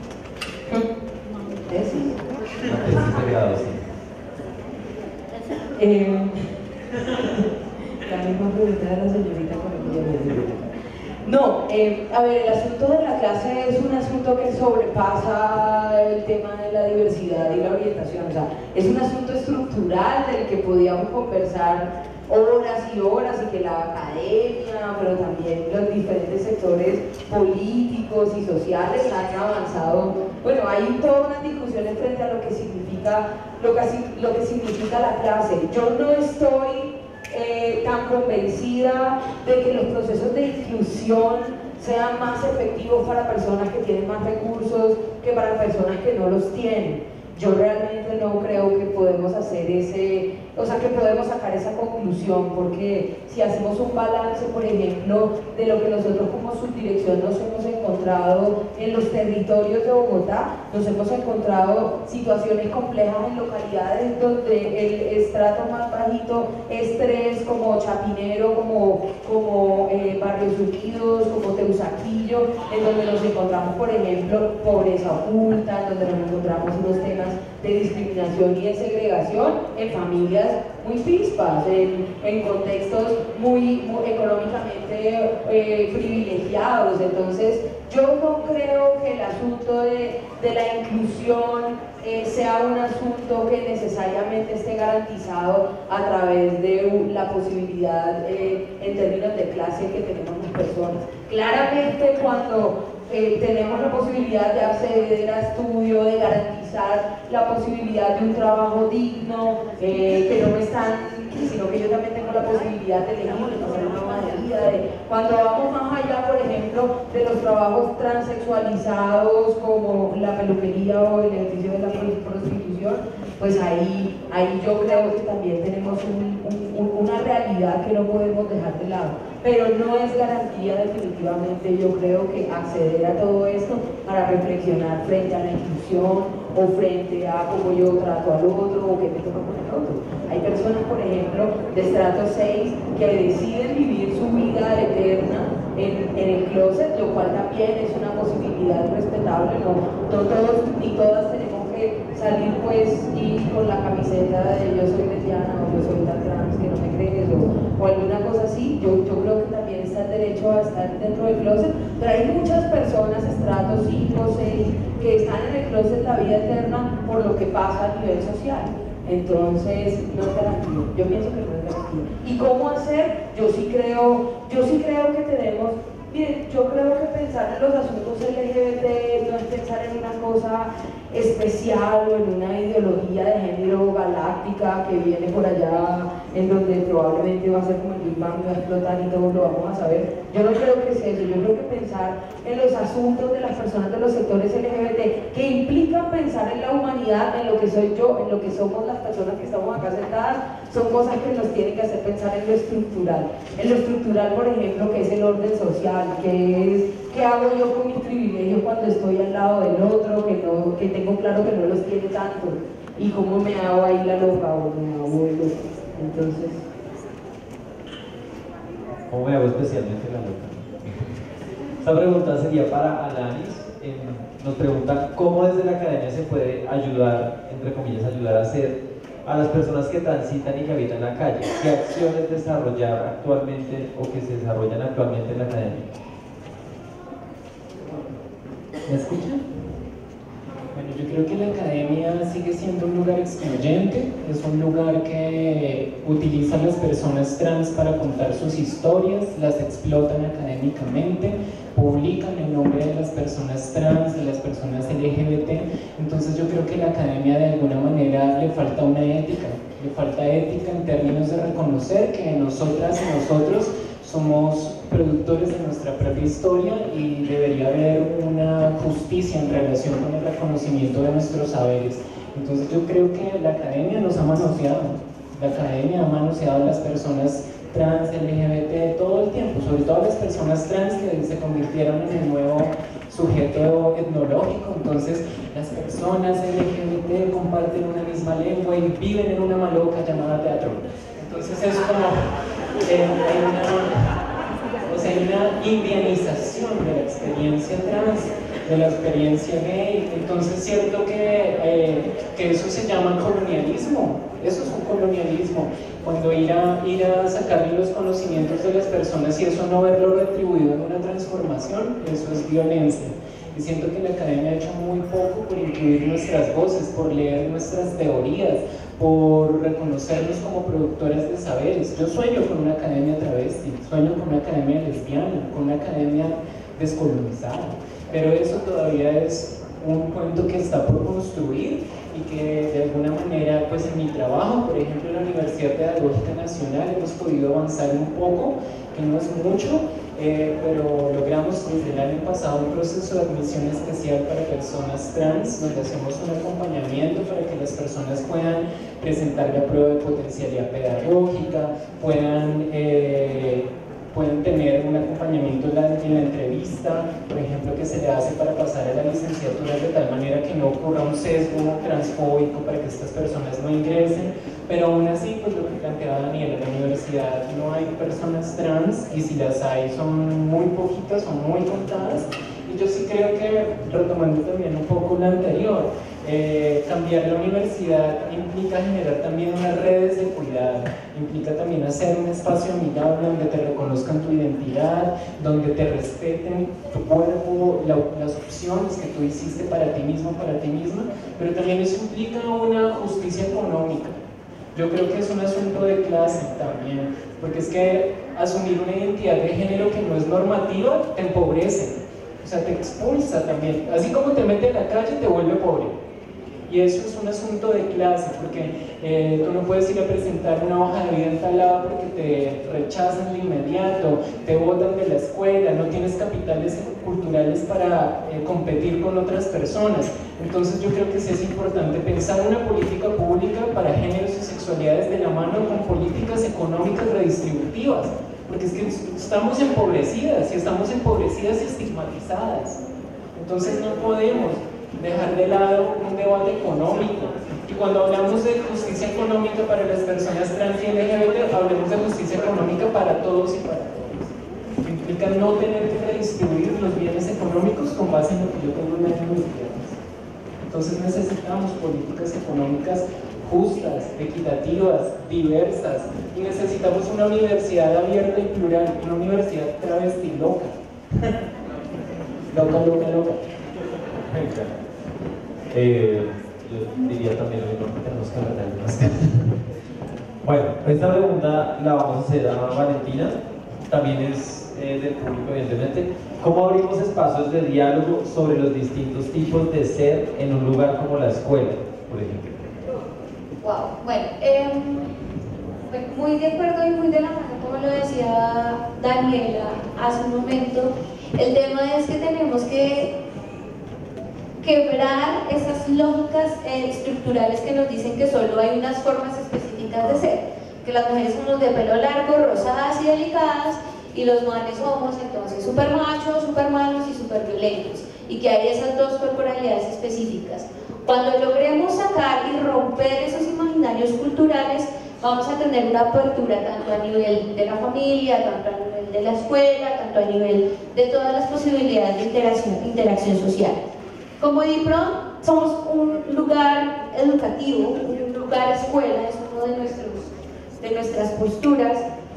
¿Tesis? La tesis de grado, sí. Eh, la misma pregunta de la señorita con el que No, eh, a ver, el asunto de la clase es un asunto que sobrepasa el tema de la diversidad y la orientación, o sea, es un asunto estructural del que podíamos conversar horas y horas, y que la academia, pero también los diferentes sectores políticos y sociales han avanzado. Bueno, hay todas unas discusiones frente a lo que significa, lo que, lo que significa la clase. Yo no estoy Eh, tan convencida de que los procesos de inclusión sean más efectivos para personas que tienen más recursos que para personas que no los tienen. Yo realmente no creo que podemos hacer ese, o sea, que podemos sacar esa conclusión, porque si hacemos un balance, por ejemplo, de lo que nosotros como subdirección nos hemos encontrado en los territorios de Bogotá, nos hemos encontrado situaciones complejas en localidades donde el estrato más bajito es tres, como Chapinero, como, como eh, Barrios Unidos, como Teusaquillo, en donde nos encontramos, por ejemplo, pobreza oculta, en donde nos encontramos unos temas de discriminación y de segregación en familias muy pispas, en, en contextos muy, muy económicamente eh, privilegiados. Entonces, yo no creo que el asunto de, de la inclusión eh, sea un asunto que necesariamente esté garantizado a través de la posibilidad eh, en términos de clase que tenemos las personas. Claramente, cuando Eh, tenemos la posibilidad de acceder a estudio, de garantizar la posibilidad de un trabajo digno, eh, que no me están sino que yo también tengo la posibilidad de elegir, de hacer una mayoría, de cuando vamos más allá, por ejemplo, de los trabajos transexualizados como la peluquería o el ejercicio de la prostitución, pues ahí, ahí yo creo que también tenemos un, un, una realidad que no podemos dejar de lado, pero no es garantía definitivamente, yo creo que acceder a todo esto para reflexionar frente a la inclusión o frente a cómo yo trato al otro o qué me toca con el otro. Hay personas, por ejemplo, de estrato seis que deciden vivir su vida eterna en, en el closet, lo cual también es una posibilidad respetable, no, no todos ni todas tenemos que salir pues y con la camiseta de yo soy lesbiana o yo soy tan trans que no me crees o, o alguna cosa así. Yo, yo creo que también está el derecho a estar dentro del closet, pero hay muchas personas, estratos cinco, seis, que están en el closet la vida eterna por lo que pasa a nivel social. Entonces, no es garantía, yo pienso que no es garantía. ¿Y cómo hacer? Yo sí creo, yo sí creo que tenemos, miren, yo creo que pensar en los asuntos L G B T no es pensar en una cosa especial o en una ideología de género galáctica que viene por allá, en donde probablemente va a ser como el Big Bang, va a explotar y todos lo vamos a saber. Yo no creo que sea eso, yo creo que pensar en los asuntos de las personas de los sectores L G B T, que implican pensar en la humanidad, en lo que soy yo, en lo que somos las personas que estamos acá sentadas, son cosas que nos tienen que hacer pensar en lo estructural. En lo estructural, por ejemplo, que es el orden social, que es qué hago yo con mis privilegios cuando estoy al lado del otro, que, no, que tengo claro que no los tiene tanto, y cómo me hago ahí la loca o me hago el loco. Entonces, ¿cómo me hago especialmente la loca? Esta pregunta sería para Alanis. Eh, nos preguntan cómo desde la academia se puede ayudar, entre comillas, ayudar a hacer a las personas que transitan y que habitan la calle. ¿Qué acciones desarrollar actualmente o que se desarrollan actualmente en la academia? ¿Me escuchan? Bueno, yo creo que la academia sigue siendo un lugar excluyente, es un lugar que utiliza a las personas trans para contar sus historias, las explotan académicamente, publican el nombre de las personas trans, de las personas L G B T. Entonces yo creo que la academia de alguna manera le falta una ética, le falta ética en términos de reconocer que nosotras y nosotros somos productores de nuestra propia historia y debería haber una justicia en relación con el reconocimiento de nuestros saberes. Entonces yo creo que la academia nos ha manoseado, la academia ha manoseado a las personas trans, L G B T todo el tiempo, sobre todo a las personas trans que se convirtieron en el nuevo sujeto etnológico. Entonces las personas L G B T comparten una misma lengua y viven en una maloca llamada teatro. Entonces es como eh, hay una, o sea, hay una indianización de la experiencia trans, de la experiencia gay. Entonces es cierto que, eh, que eso se llama colonialismo, eso es un colonialismo, cuando ir a, ir a sacarle los conocimientos de las personas y eso no verlo retribuido en una transformación, eso es violencia. Y siento que la academia ha hecho muy poco por incluir nuestras voces, por leer nuestras teorías, por reconocernos como productoras de saberes. Yo sueño con una academia travesti, sueño con una academia lesbiana, con una academia descolonizada, pero eso todavía es un cuento que está por construir y que de alguna manera, pues en mi trabajo, por ejemplo en la Universidad Pedagógica Nacional, hemos podido avanzar un poco, que no es mucho, eh, pero logramos desde el año pasado un proceso de admisión especial para personas trans, donde hacemos un acompañamiento para que las personas puedan presentar la prueba de potencialidad pedagógica, puedan eh, pueden tener un acompañamiento en la, en la entrevista, por ejemplo, que se le hace para pasar a la licenciatura, de tal manera que no ocurra un sesgo transfóbico para que estas personas no ingresen. Pero aún así, pues lo que planteaba Daniela, en la universidad no hay personas trans, y si las hay son muy poquitas, son muy contadas. Y yo sí creo que, retomando también un poco la anterior, Eh, cambiar la universidad implica generar también unas redes de cuidado, implica también hacer un espacio amigable donde te reconozcan tu identidad, donde te respeten tu cuerpo, la, las opciones que tú hiciste para ti mismo, para ti misma, pero también eso implica una justicia económica. Yo creo que es un asunto de clase también, porque es que asumir una identidad de género que no es normativa te empobrece, o sea, te expulsa también, así como te mete en la calle te vuelve pobre. Y eso es un asunto de clase, porque eh, tú no puedes ir a presentar una hoja de vida en tal lado porque te rechazan de inmediato, te botan de la escuela, no tienes capitales culturales para eh, competir con otras personas. Entonces yo creo que sí es importante pensar una política pública para géneros y sexualidades de la mano con políticas económicas redistributivas, porque es que estamos empobrecidas y estamos empobrecidas y estigmatizadas. Entonces no podemos dejar de lado un debate económico. Y cuando hablamos de justicia económica para las personas trans y L G B T, hablemos de justicia económica para todos y para todos. Implica no tener que redistribuir los bienes económicos con base en lo que yo tengo en mis bienes. Entonces necesitamos políticas económicas justas, equitativas, diversas, y necesitamos una universidad abierta y plural, una universidad travesti loca. Loca, loca, loca. Eh, yo diría también lo mismo, que tenemos que hablar de más. Bueno, esta pregunta la vamos a hacer a Valentina, también es eh, del público evidentemente. ¿Cómo abrimos espacios de diálogo sobre los distintos tipos de ser en un lugar como la escuela, por ejemplo? Wow, bueno, eh, muy de acuerdo y muy de la mano, como lo decía Daniela hace un momento. El tema es que tenemos que quebrar esas lógicas eh, estructurales que nos dicen que solo hay unas formas específicas de ser, que las mujeres somos de pelo largo, rosadas y delicadas, y los manes somos entonces super machos, super malos y super violentos, y que hay esas dos corporalidades específicas. Cuando logremos sacar y romper esos imaginarios culturales, vamos a tener una apertura tanto a nivel de la familia, tanto a nivel de la escuela, tanto a nivel de todas las posibilidades de interacción, interacción social. Como DIPRON somos un lugar educativo, un lugar escuela, es uno de, nuestros, de nuestras posturas.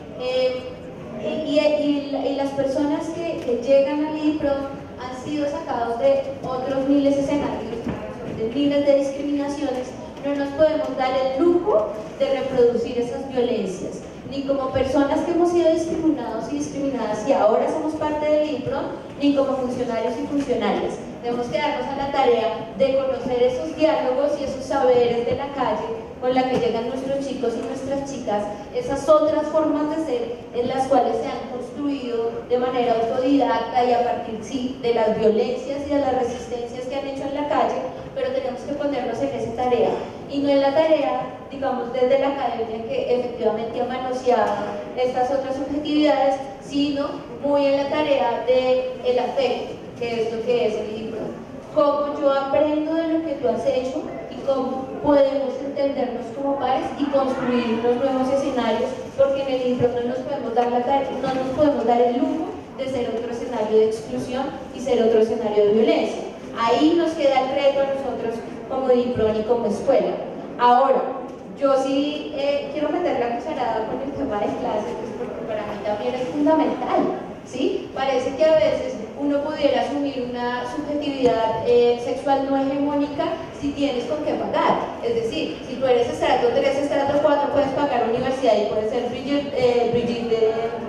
Eh, y, y, y las personas que, que llegan al DIPRON han sido sacados de otros miles de escenarios, de miles de discriminaciones. No nos podemos dar el lujo de reproducir esas violencias, ni como personas que hemos sido discriminados y discriminadas y ahora somos parte del DIPRON, ni como funcionarios y funcionarias. Tenemos que darnos a la tarea de conocer esos diálogos y esos saberes de la calle con la que llegan nuestros chicos y nuestras chicas, esas otras formas de ser en las cuales se han construido de manera autodidacta y a partir sí, de las violencias y de las resistencias que han hecho en la calle, pero tenemos que ponernos en esa tarea y no en la tarea, digamos, desde la academia que efectivamente ha manoseado estas otras subjetividades, sino muy en la tarea del afecto, que es lo que es el libro. Cómo yo aprendo de lo que tú has hecho y cómo podemos entendernos como pares y construir unos nuevos escenarios, porque en el libro no nos podemos dar la tarea, no nos podemos dar el lujo de ser otro escenario de exclusión y ser otro escenario de violencia. Ahí nos queda el reto a nosotros como DIPRON y como escuela. Ahora, yo sí eh, quiero meter la cucharada con el tema de clases, pues porque para mí también es fundamental, ¿sí? Parece que a veces uno pudiera asumir una subjetividad eh, sexual no hegemónica si tienes con qué pagar. Es decir, si tú eres estrato tres, estrato cuatro, puedes pagar universidad y puedes ser Brigitte, eh, Brigitte de...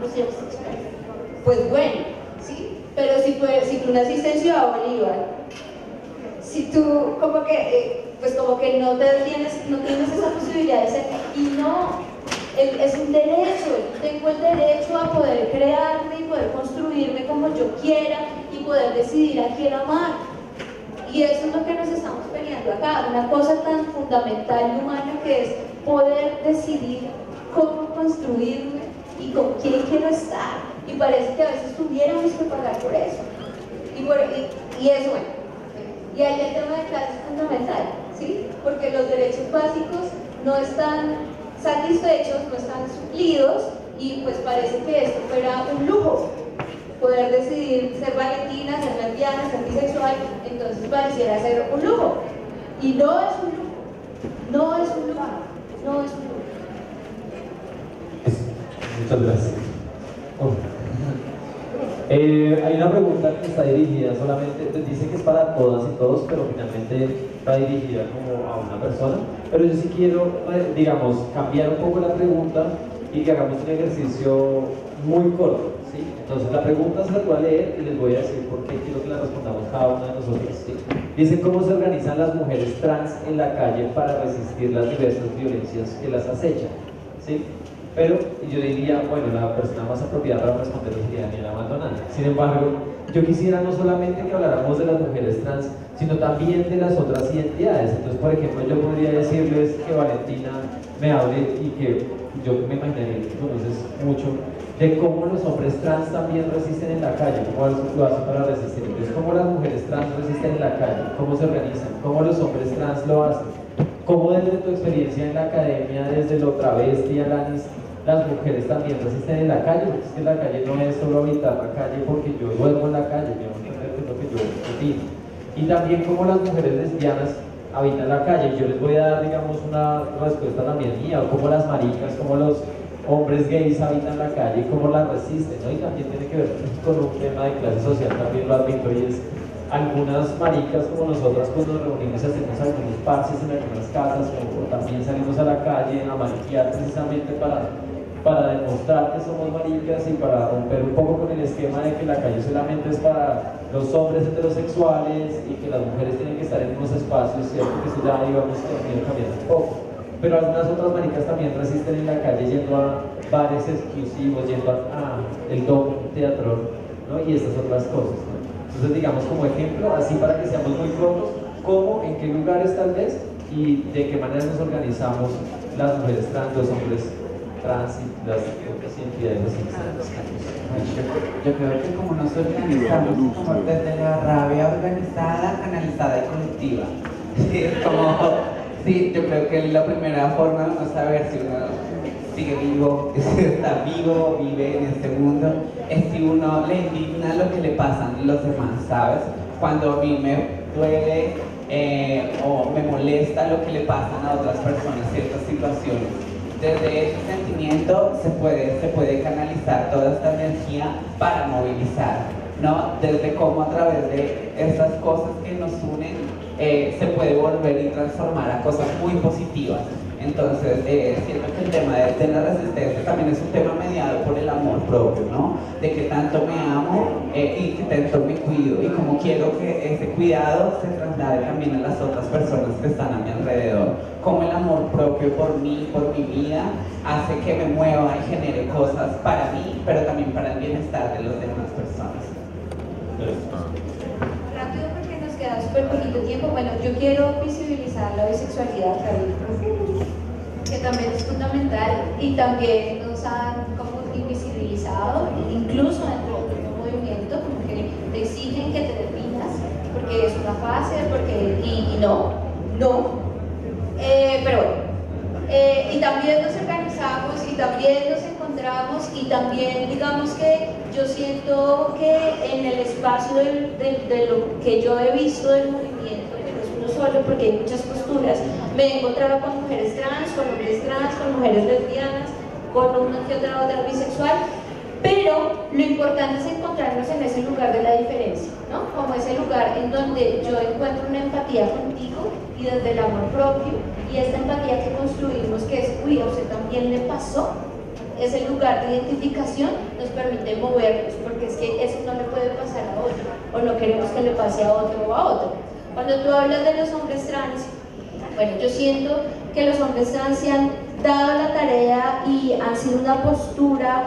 pues bueno, ¿sí? Pero si tú, si tú naciste en Ciudad Bolívar, si tú como que, eh, pues como que no, te tienes, no tienes esa posibilidad de ser, y no, es un derecho, yo tengo el derecho a poder crearme y poder construirme como yo quiera y poder decidir a quién amar. Y eso es lo que nos estamos peleando acá, una cosa tan fundamental y humana que es poder decidir cómo construirme y con quién quiero estar. Y parece que a veces tuviéramos que pagar por eso. Y, por, y, y eso, bueno. Y ahí el tema de clase es fundamental, ¿sí? Porque los derechos básicos no están satisfechos, no están suplidos, y pues parece que esto fuera un lujo. Poder decidir ser valentina, ser lesbiana, ser bisexual, entonces pareciera ser un lujo. Y no es un lujo, no es un lujo, no es un lujo. Muchas gracias. Oh. Eh, hay una pregunta que está dirigida solamente, pues dice que es para todas y todos, pero finalmente está dirigida como a una persona. Pero yo sí quiero, digamos, cambiar un poco la pregunta y que hagamos un ejercicio muy corto, ¿sí? Entonces la pregunta se la voy a leer y les voy a decir por qué quiero que la respondamos cada uno de nosotros. ¿Sí? Dice: ¿cómo se organizan las mujeres trans en la calle para resistir las diversas violencias que las acechan? ¿Sí? Pero yo diría, bueno, la persona más apropiada para responder sería Daniela Maldonado. Sin embargo, yo quisiera no solamente que habláramos de las mujeres trans, sino también de las otras identidades. Entonces, por ejemplo, yo podría decirles que Valentina me hable, y que yo me imaginaría que conoces mucho, de cómo los hombres trans también resisten en la calle, cómo lo hacen para resistir. Entonces, cómo las mujeres trans resisten en la calle, cómo se organizan, cómo los hombres trans lo hacen, cómo desde tu experiencia en la academia, desde lo travesti, Alanis, las mujeres también resisten en la calle, porque es que la calle no es solo habitar la calle porque yo duermo en la calle, yo no entiendo qué es lo que yo opino. Y también cómo las mujeres lesbianas habitan la calle. Yo les voy a dar, digamos, una respuesta también mía, o cómo las maricas, cómo los hombres gays habitan la calle y cómo la resisten, ¿no? Y también tiene que ver con un tema de clase social, también lo admito, y es algunas maricas como nosotras cuando nos reunimos y hacemos algunos parches en algunas casas, o, o también salimos a la calle a mariquear precisamente para, para demostrar que somos maricas y para romper un poco con el esquema de que la calle solamente es para los hombres heterosexuales y que las mujeres tienen que estar en unos espacios, ¿cierto? Que eso ya, digamos, también cambia un poco. Pero algunas otras maricas también resisten en la calle yendo a bares exclusivos, yendo a, a el Dom Teatro, ¿no? Y estas otras cosas, ¿no? Entonces, digamos, como ejemplo, así para que seamos muy cortos, cómo, en qué lugares tal vez y de qué manera nos organizamos las mujeres trans, los hombres trans y las otras identidades existentes. Yo creo que como nos organizamos como desde la rabia organizada, canalizada y colectiva. Sí, es como, sí, yo creo que la primera forma de uno saber si uno sigue vivo, si está vivo, vive en este mundo, es si uno le indigna lo que le pasan a los demás, ¿sabes? Cuando a mí me duele eh, o me molesta lo que le pasan a otras personas, ciertas situaciones, desde ese sentimiento se puede, se puede canalizar toda esta energía para movilizar, ¿no? Desde cómo a través de estas cosas que nos unen eh, se puede volver y transformar a cosas muy positivas. Entonces, eh, siento que el tema de, de la resistencia también es un tema mediado por el amor propio, ¿no? De que tanto me amo eh, y que tanto me cuido, y como quiero que ese cuidado se traslade también a las otras personas que están a mi alrededor. Como el amor propio por mí, por mi vida, hace que me mueva y genere cosas para mí, pero también para el bienestar de las demás personas. Rápido, porque nos queda súper poquito tiempo. Bueno, yo quiero visibilizar la bisexualidad, que también es fundamental, y también nos han como invisibilizado, incluso dentro del mismo movimiento, como que te exigen que te definas, porque es una fase, porque, y, y no, no. Eh, pero bueno, eh, y también nos organizamos y también nos encontramos, y también digamos que yo siento que en el espacio del, del, de lo que yo he visto del movimiento, que no es uno solo porque hay muchas posturas, me he encontrado con mujeres trans, con hombres trans, con mujeres lesbianas, con una que otra otra bisexual, pero lo importante es encontrarnos en ese lugar de la diferencia, ¿no? Como ese lugar en donde yo encuentro una empatía contigo y desde el amor propio, y esta empatía que construimos, que es, uy, a usted también le pasó, ese lugar de identificación nos permite movernos, porque es que eso no le puede pasar a otro, o no queremos que le pase a otro o a otro. Cuando tú hablas de los hombres trans, bueno, yo siento que los hombres trans se han dado la tarea y han sido una postura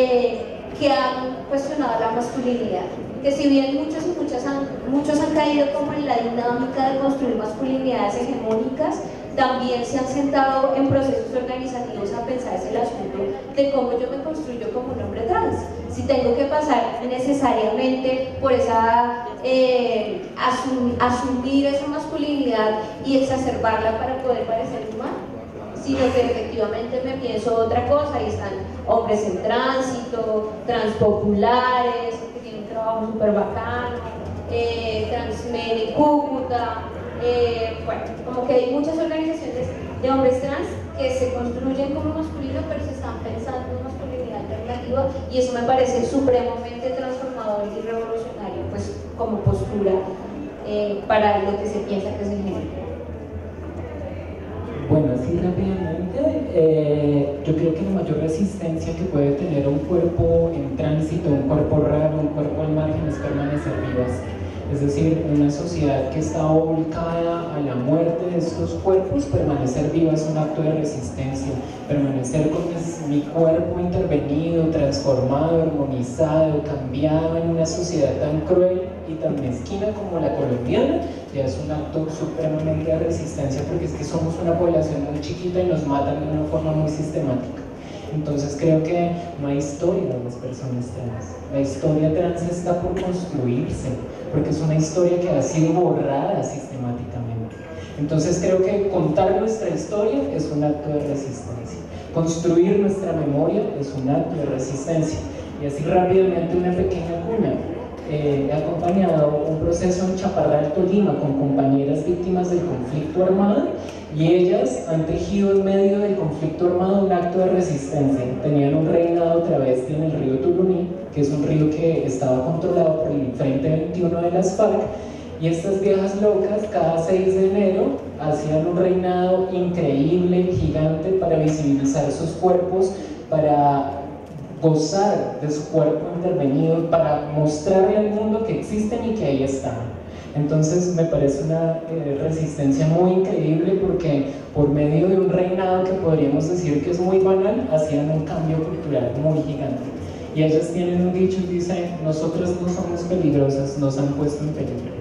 eh, que han cuestionado la masculinidad, que si bien muchos y muchas han, muchos han caído como en la dinámica de construir masculinidades hegemónicas, también se han sentado en procesos organizativos a pensarse el asunto de cómo yo me construyo como un hombre trans. Si tengo que pasar necesariamente por esa, eh, asum, asumir esa masculinidad y exacerbarla para poder parecer humano, sino que efectivamente me pienso otra cosa, y están hombres en tránsito, transpopulares, que tienen un trabajo súper bacano, eh, Transmen en Cúcuta. Eh, bueno, como que hay muchas organizaciones de hombres trans que se construyen como masculino, pero se están pensando en masculinidad alternativa, y eso me parece supremamente transformador y revolucionario, pues como postura eh, para lo que se piensa que es el género. Bueno, así rápidamente, eh, yo creo que la mayor resistencia que puede tener un cuerpo en tránsito, un cuerpo raro, un cuerpo al margen es permanecer vivas. Es decir, una sociedad que está volcada a la muerte de estos cuerpos, permanecer viva es un acto de resistencia. Permanecer con mi cuerpo intervenido, transformado, armonizado, cambiado en una sociedad tan cruel y tan mezquina como la colombiana, ya es un acto supremamente de resistencia, porque es que somos una población muy chiquita y nos matan de una forma muy sistemática. Entonces creo que no hay historia de las personas trans. La historia trans está por construirse, porque es una historia que ha sido borrada sistemáticamente. Entonces creo que contar nuestra historia es un acto de resistencia. Construir nuestra memoria es un acto de resistencia. Y así rápidamente una pequeña cuna. Eh, he acompañado un proceso en Chaparral, Tolima, con compañeras víctimas del conflicto armado, y ellas han tejido en medio del conflicto armado un acto de resistencia. Tenían un reinado travesti en el río Tuluní, que es un río que estaba controlado por el Frente veintiuno de las FARC, y estas viejas locas cada seis de enero hacían un reinado increíble, gigante, para visibilizar sus cuerpos, para gozar de su cuerpo intervenido, para mostrarle al mundo que existen y que ahí están. Entonces me parece una eh, resistencia muy increíble, porque por medio de un reinado que podríamos decir que es muy banal, hacían un cambio cultural muy gigante. Y ellas tienen un dicho y dicen: nosotras no somos peligrosas, nos han puesto en peligro.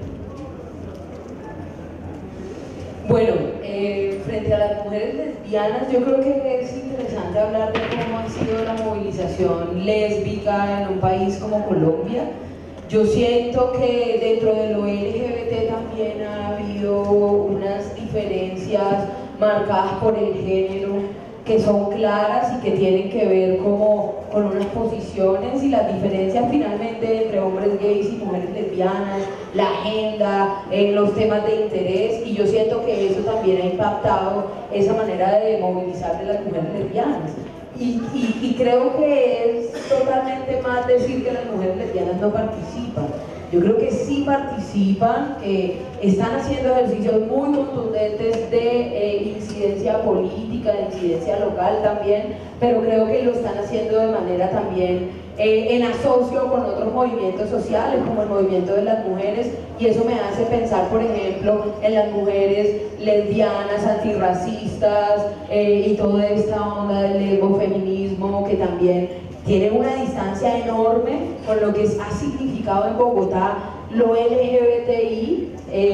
Bueno, eh, frente a las mujeres lesbianas, yo creo que es interesante hablar de cómo ha sido la movilización lésbica en un país como Colombia. Yo siento que dentro de lo L G B T también ha habido unas diferencias marcadas por el género que son claras y que tienen que ver como con unas posiciones y las diferencias finalmente entre hombres gays y mujeres lesbianas, la agenda, eh, los temas de interés, y yo siento que eso también ha impactado esa manera de movilizar de las mujeres lesbianas. Y, y, y creo que es totalmente mal decir que las mujeres lesbianas no participan. Yo creo que sí participan, que están haciendo ejercicios muy contundentes de eh, incidencia política, de incidencia local también, pero creo que lo están haciendo de manera también eh, en asocio con otros movimientos sociales, como el movimiento de las mujeres, y eso me hace pensar, por ejemplo, en las mujeres lesbianas, antirracistas eh, y toda esta onda del lesbofeminismo que también tiene una distancia enorme con lo que ha significado en Bogotá lo L G B T I,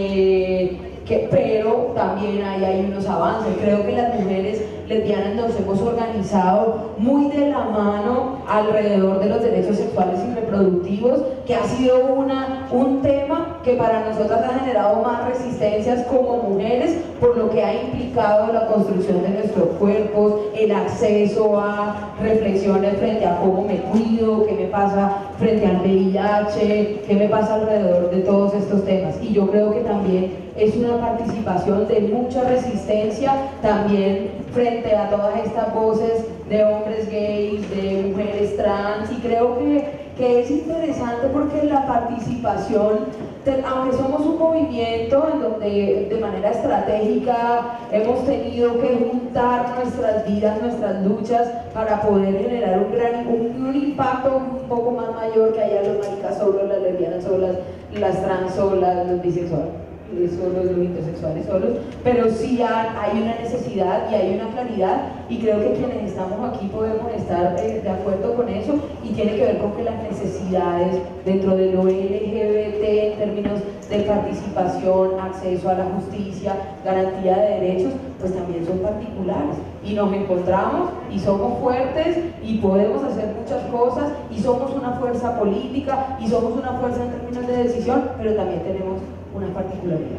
eh, que, pero también ahí hay unos avances. Creo que las mujeres lesbianas nos hemos organizado muy de la mano alrededor de los derechos sexuales y reproductivos, que ha sido una, un tema que para nosotras ha generado más resistencias como mujeres, por lo que ha implicado la construcción de nuestros cuerpos, el acceso a reflexiones frente a cómo me cuido, qué me pasa frente al V I H, qué me pasa alrededor de todos estos temas. Y yo creo que también es una participación de mucha resistencia también frente a todas estas voces de hombres gays, de mujeres trans, y creo que, que es interesante porque la participación, aunque somos un movimiento en donde de manera estratégica hemos tenido que juntar nuestras vidas, nuestras luchas para poder generar un gran un, un impacto un poco más mayor que haya los maricas solos, las lesbianas solas, las trans solas, los bisexuales solos, los intersexuales solos, pero sí hay una necesidad y hay una claridad, y creo que quienes estamos aquí podemos estar eh, de acuerdo con eso, y tiene que ver con que las necesidades dentro de lo L G B T en términos de participación, acceso a la justicia, garantía de derechos, pues también son particulares, y nos encontramos y somos fuertes y podemos hacer muchas cosas y somos una fuerza política y somos una fuerza en términos de decisión, pero también tenemos una particularidad.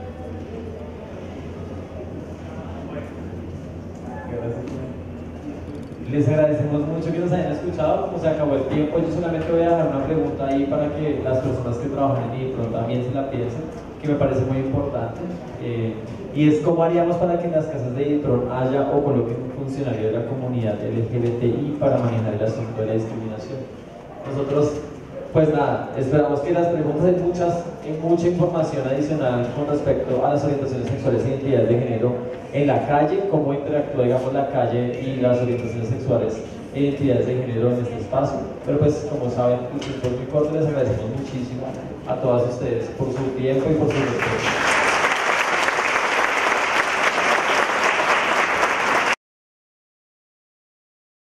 Les agradecemos mucho que nos hayan escuchado. Como se acabó el tiempo, yo solamente voy a dejar una pregunta ahí para que las personas que trabajan en IDIPRON también se la piensen, que me parece muy importante, eh, y es cómo haríamos para que en las casas de IDIPRON haya o coloquen un funcionario de la comunidad L G B T I para manejar el asunto de la discriminación. Nosotros, pues nada, esperamos que las preguntas hay muchas, hay mucha información adicional con respecto a las orientaciones sexuales e identidades de género en la calle, cómo interactúa, digamos, la calle y las orientaciones sexuales e identidades de género en este espacio. Pero pues, como saben, el tiempo es muy corto, les agradecemos muchísimo a todas ustedes por su tiempo y por su respeto.